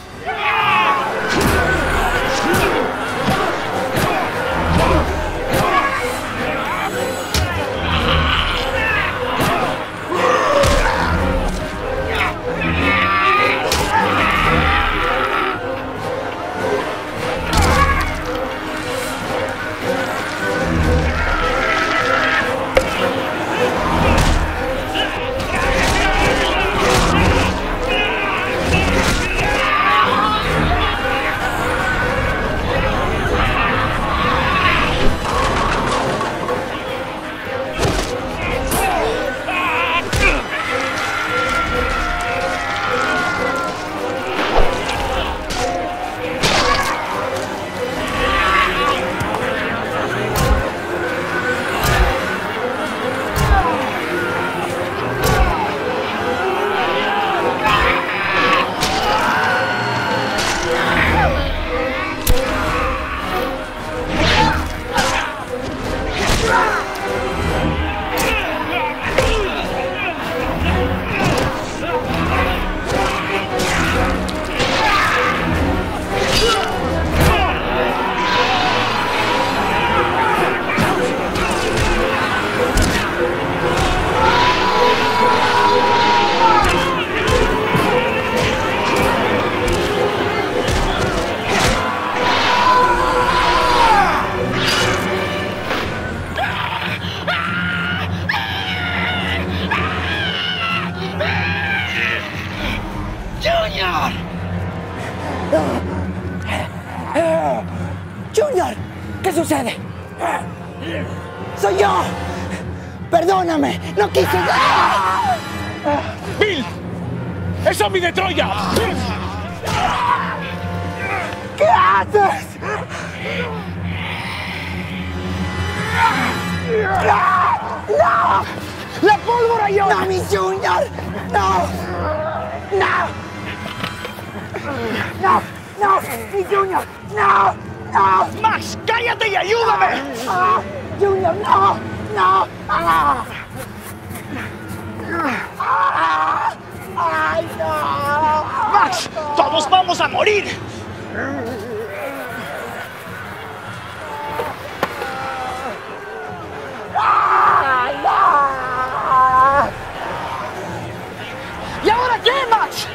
¡Junior! ¿Qué sucede? ¡Soy yo! ¡Perdóname! ¡No quise! ¡Bill! ¡Es zombie de Troya! ¿Qué haces? ¡No! ¡La pólvora, yo! ¡No, mi Junior! ¡No! ¡No! ¡No! ¡No! ¡Mi Junior! ¡No! ¡No! ¡Max, cállate y ayúdame! ¡Ah! ¡Junior, no! ¡No! ¡Ah! ¡Ah! ¡Ay, no! ¡Max, todos vamos a morir! ¡Ay, no! ¿Y ahora qué, Max?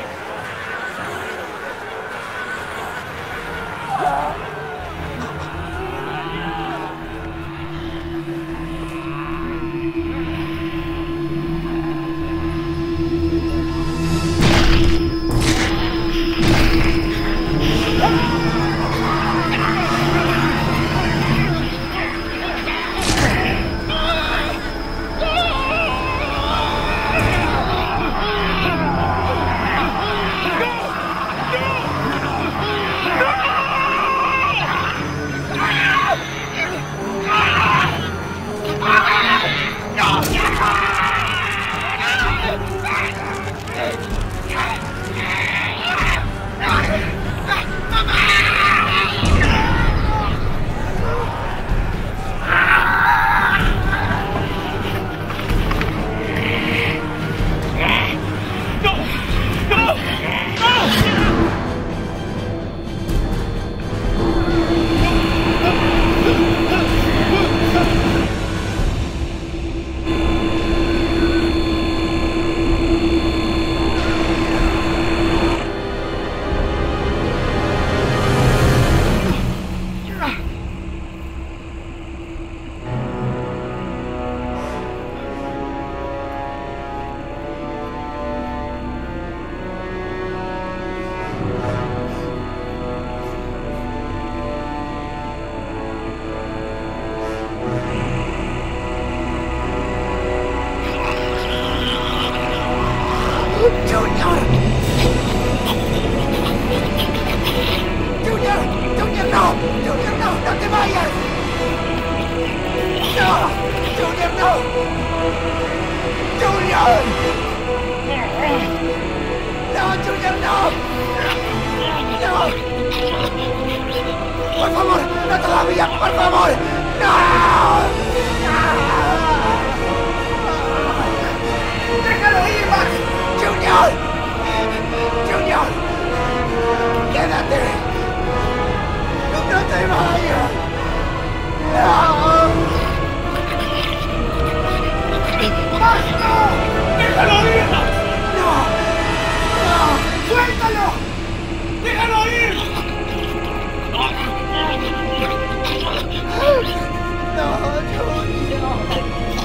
todavía, por favor! ¡No! ¡Déjalo ir, Max! ¡Junior! ¡Junior! ¡Quédate! ¡No te vayas! ¡No! ¡Max, no! ¡Déjalo ir! ¡No! ¡No! ¡Suéltalo! ¡Déjalo ir! ¡No, Junior!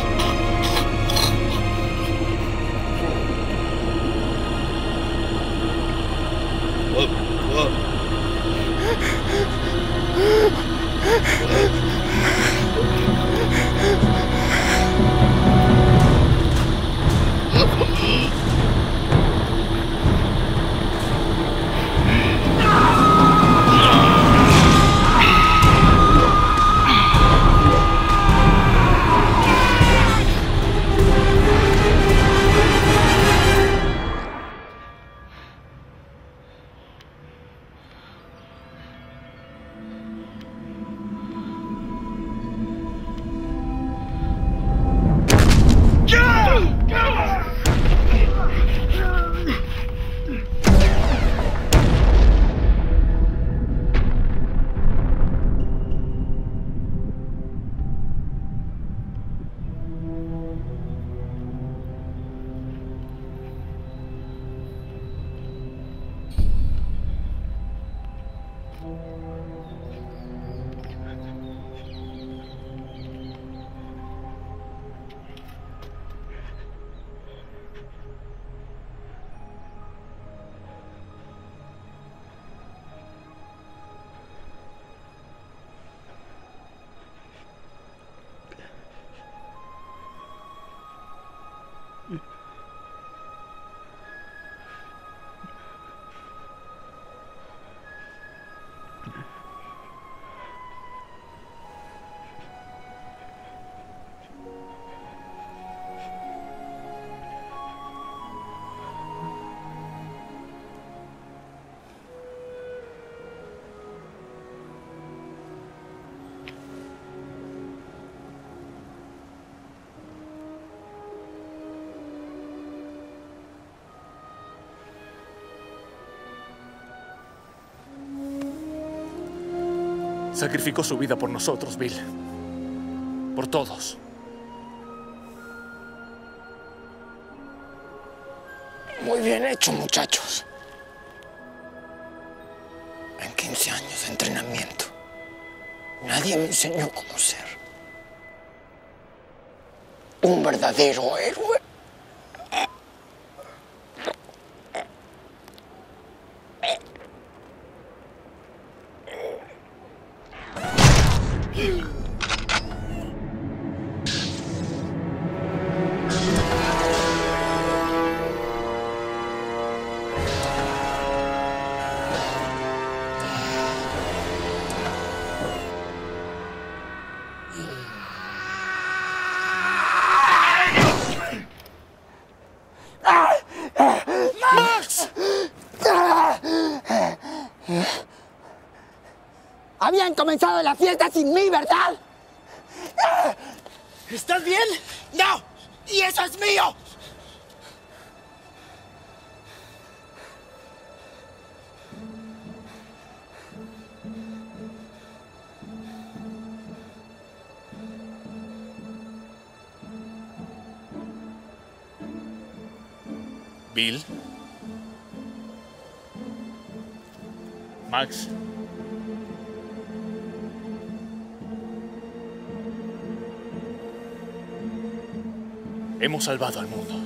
Sacrificó su vida por nosotros, Bill. Por todos. Muy bien hecho, muchachos. En 15 años de entrenamiento, nadie me enseñó cómo ser un verdadero héroe. Habían comenzado la fiesta sin mí, ¿verdad? ¿Estás bien? ¡No! ¡Y eso es mío! Bill. Max. Hemos salvado al mundo.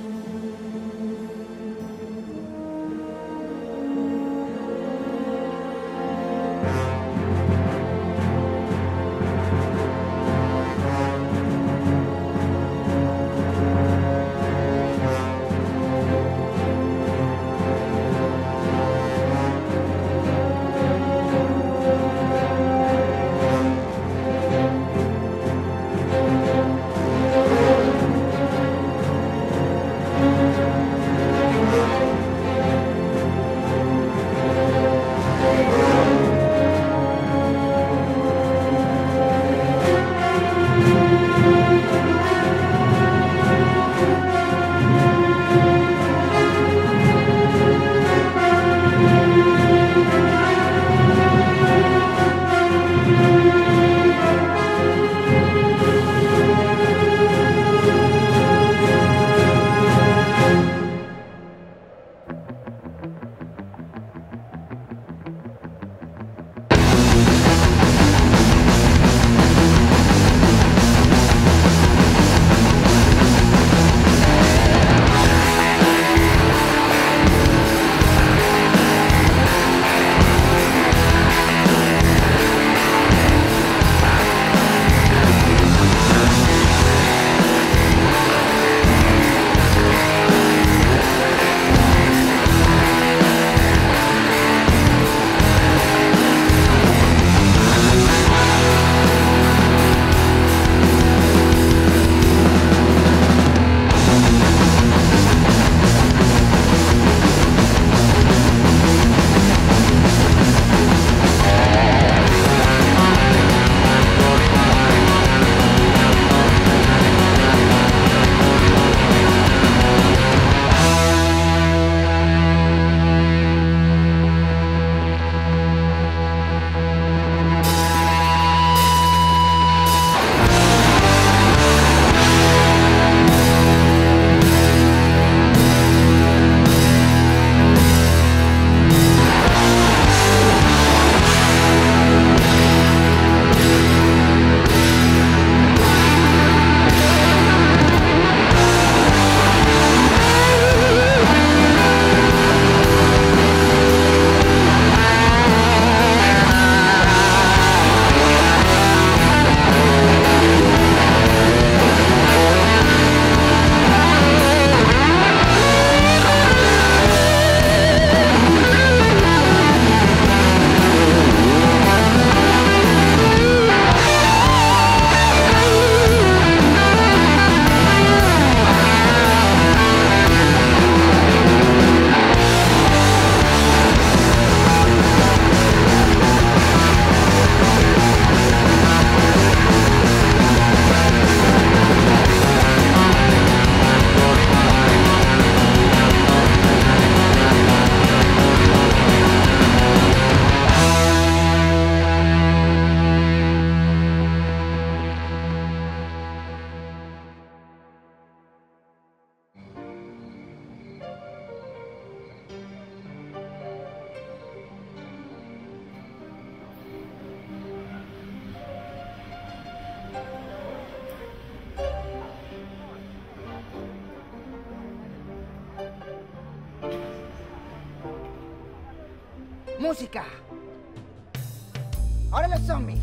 Música. Ahora los zombies.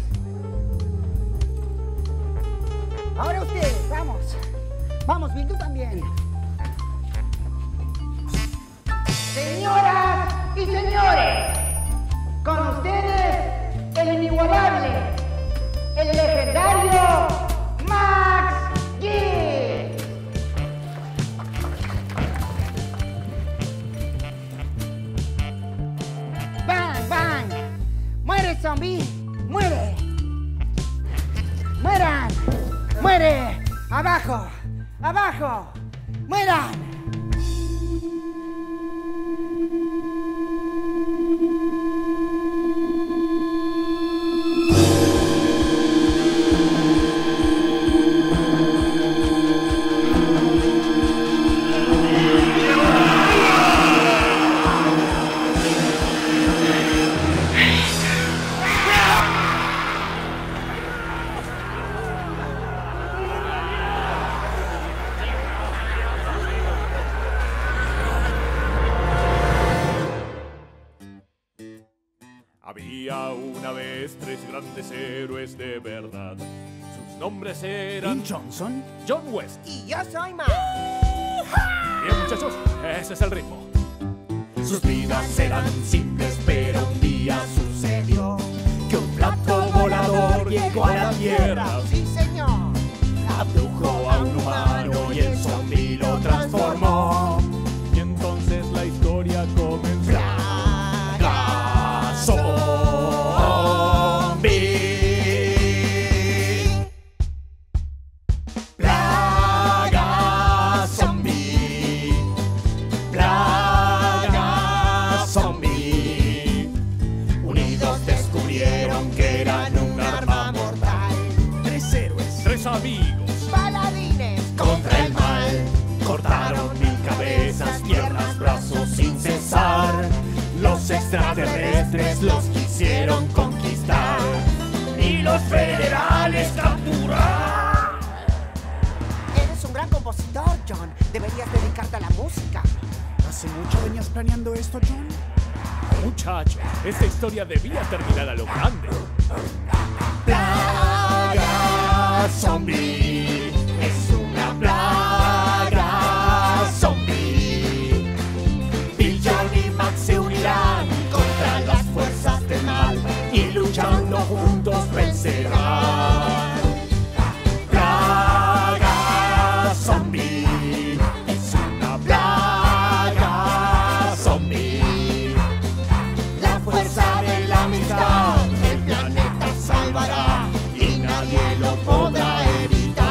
Ahora ustedes, vamos. Vamos, Bill, tú también. Señoras y señores, con ustedes el inigualable, el legendario Max Gibbs. ¡Bang, bang! ¡Muere, zombie! ¡Muere! ¡Mueran! ¡Muere! ¡Abajo! ¡Abajo! ¡Mueran! Había una vez 3 grandes héroes de verdad. Sus nombres eran... Bill Johnson, John West. Y yo soy Max. Bien, muchachos, ese es el ritmo. Sus vidas eran simples, pero un día sucedió que un plato volador llegó a la tierra. Sí, señor. Abdujo a un humano y en zombie lo transformó. Y entonces la historia comenzó. Plaga zombie. Plaga zombie. Plaga zombie. Unidos descubrieron que eran un arma mortal. 3 héroes, 3 amigos. Paladines Contra el mal, cortaron 1000 cabezas, piernas, brazos sin cesar. Los extraterrestres los quisieron conquistar y los federales capturar. Eres un gran compositor, John. Deberías dedicarte a la música. ¿Hace mucho venías planeando esto, John? Muchachos, esta historia debía terminar a lo grande. Plaga zombie, es una plaga zombie. Bill, John y Max se unirán contra las fuerzas del mal y luchando juntos vencerán. Plaga zombie, es una plaga zombie. La fuerza de la amistad el planeta salvará y nadie lo podrá evitar.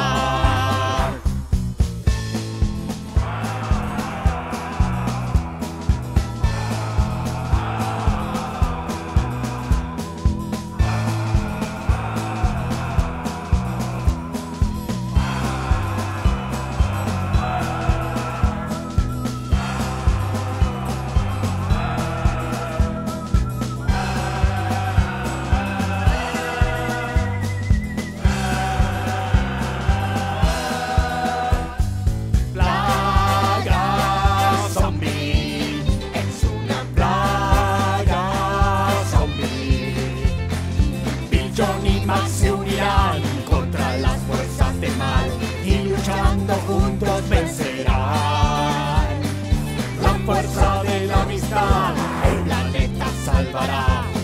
Plaga zombie, es una plaga zombie. Bill, John y Max se unirán contra las fuerzas del mal y luchando juntos vencerán. La fuerza de la amistad el planeta salvará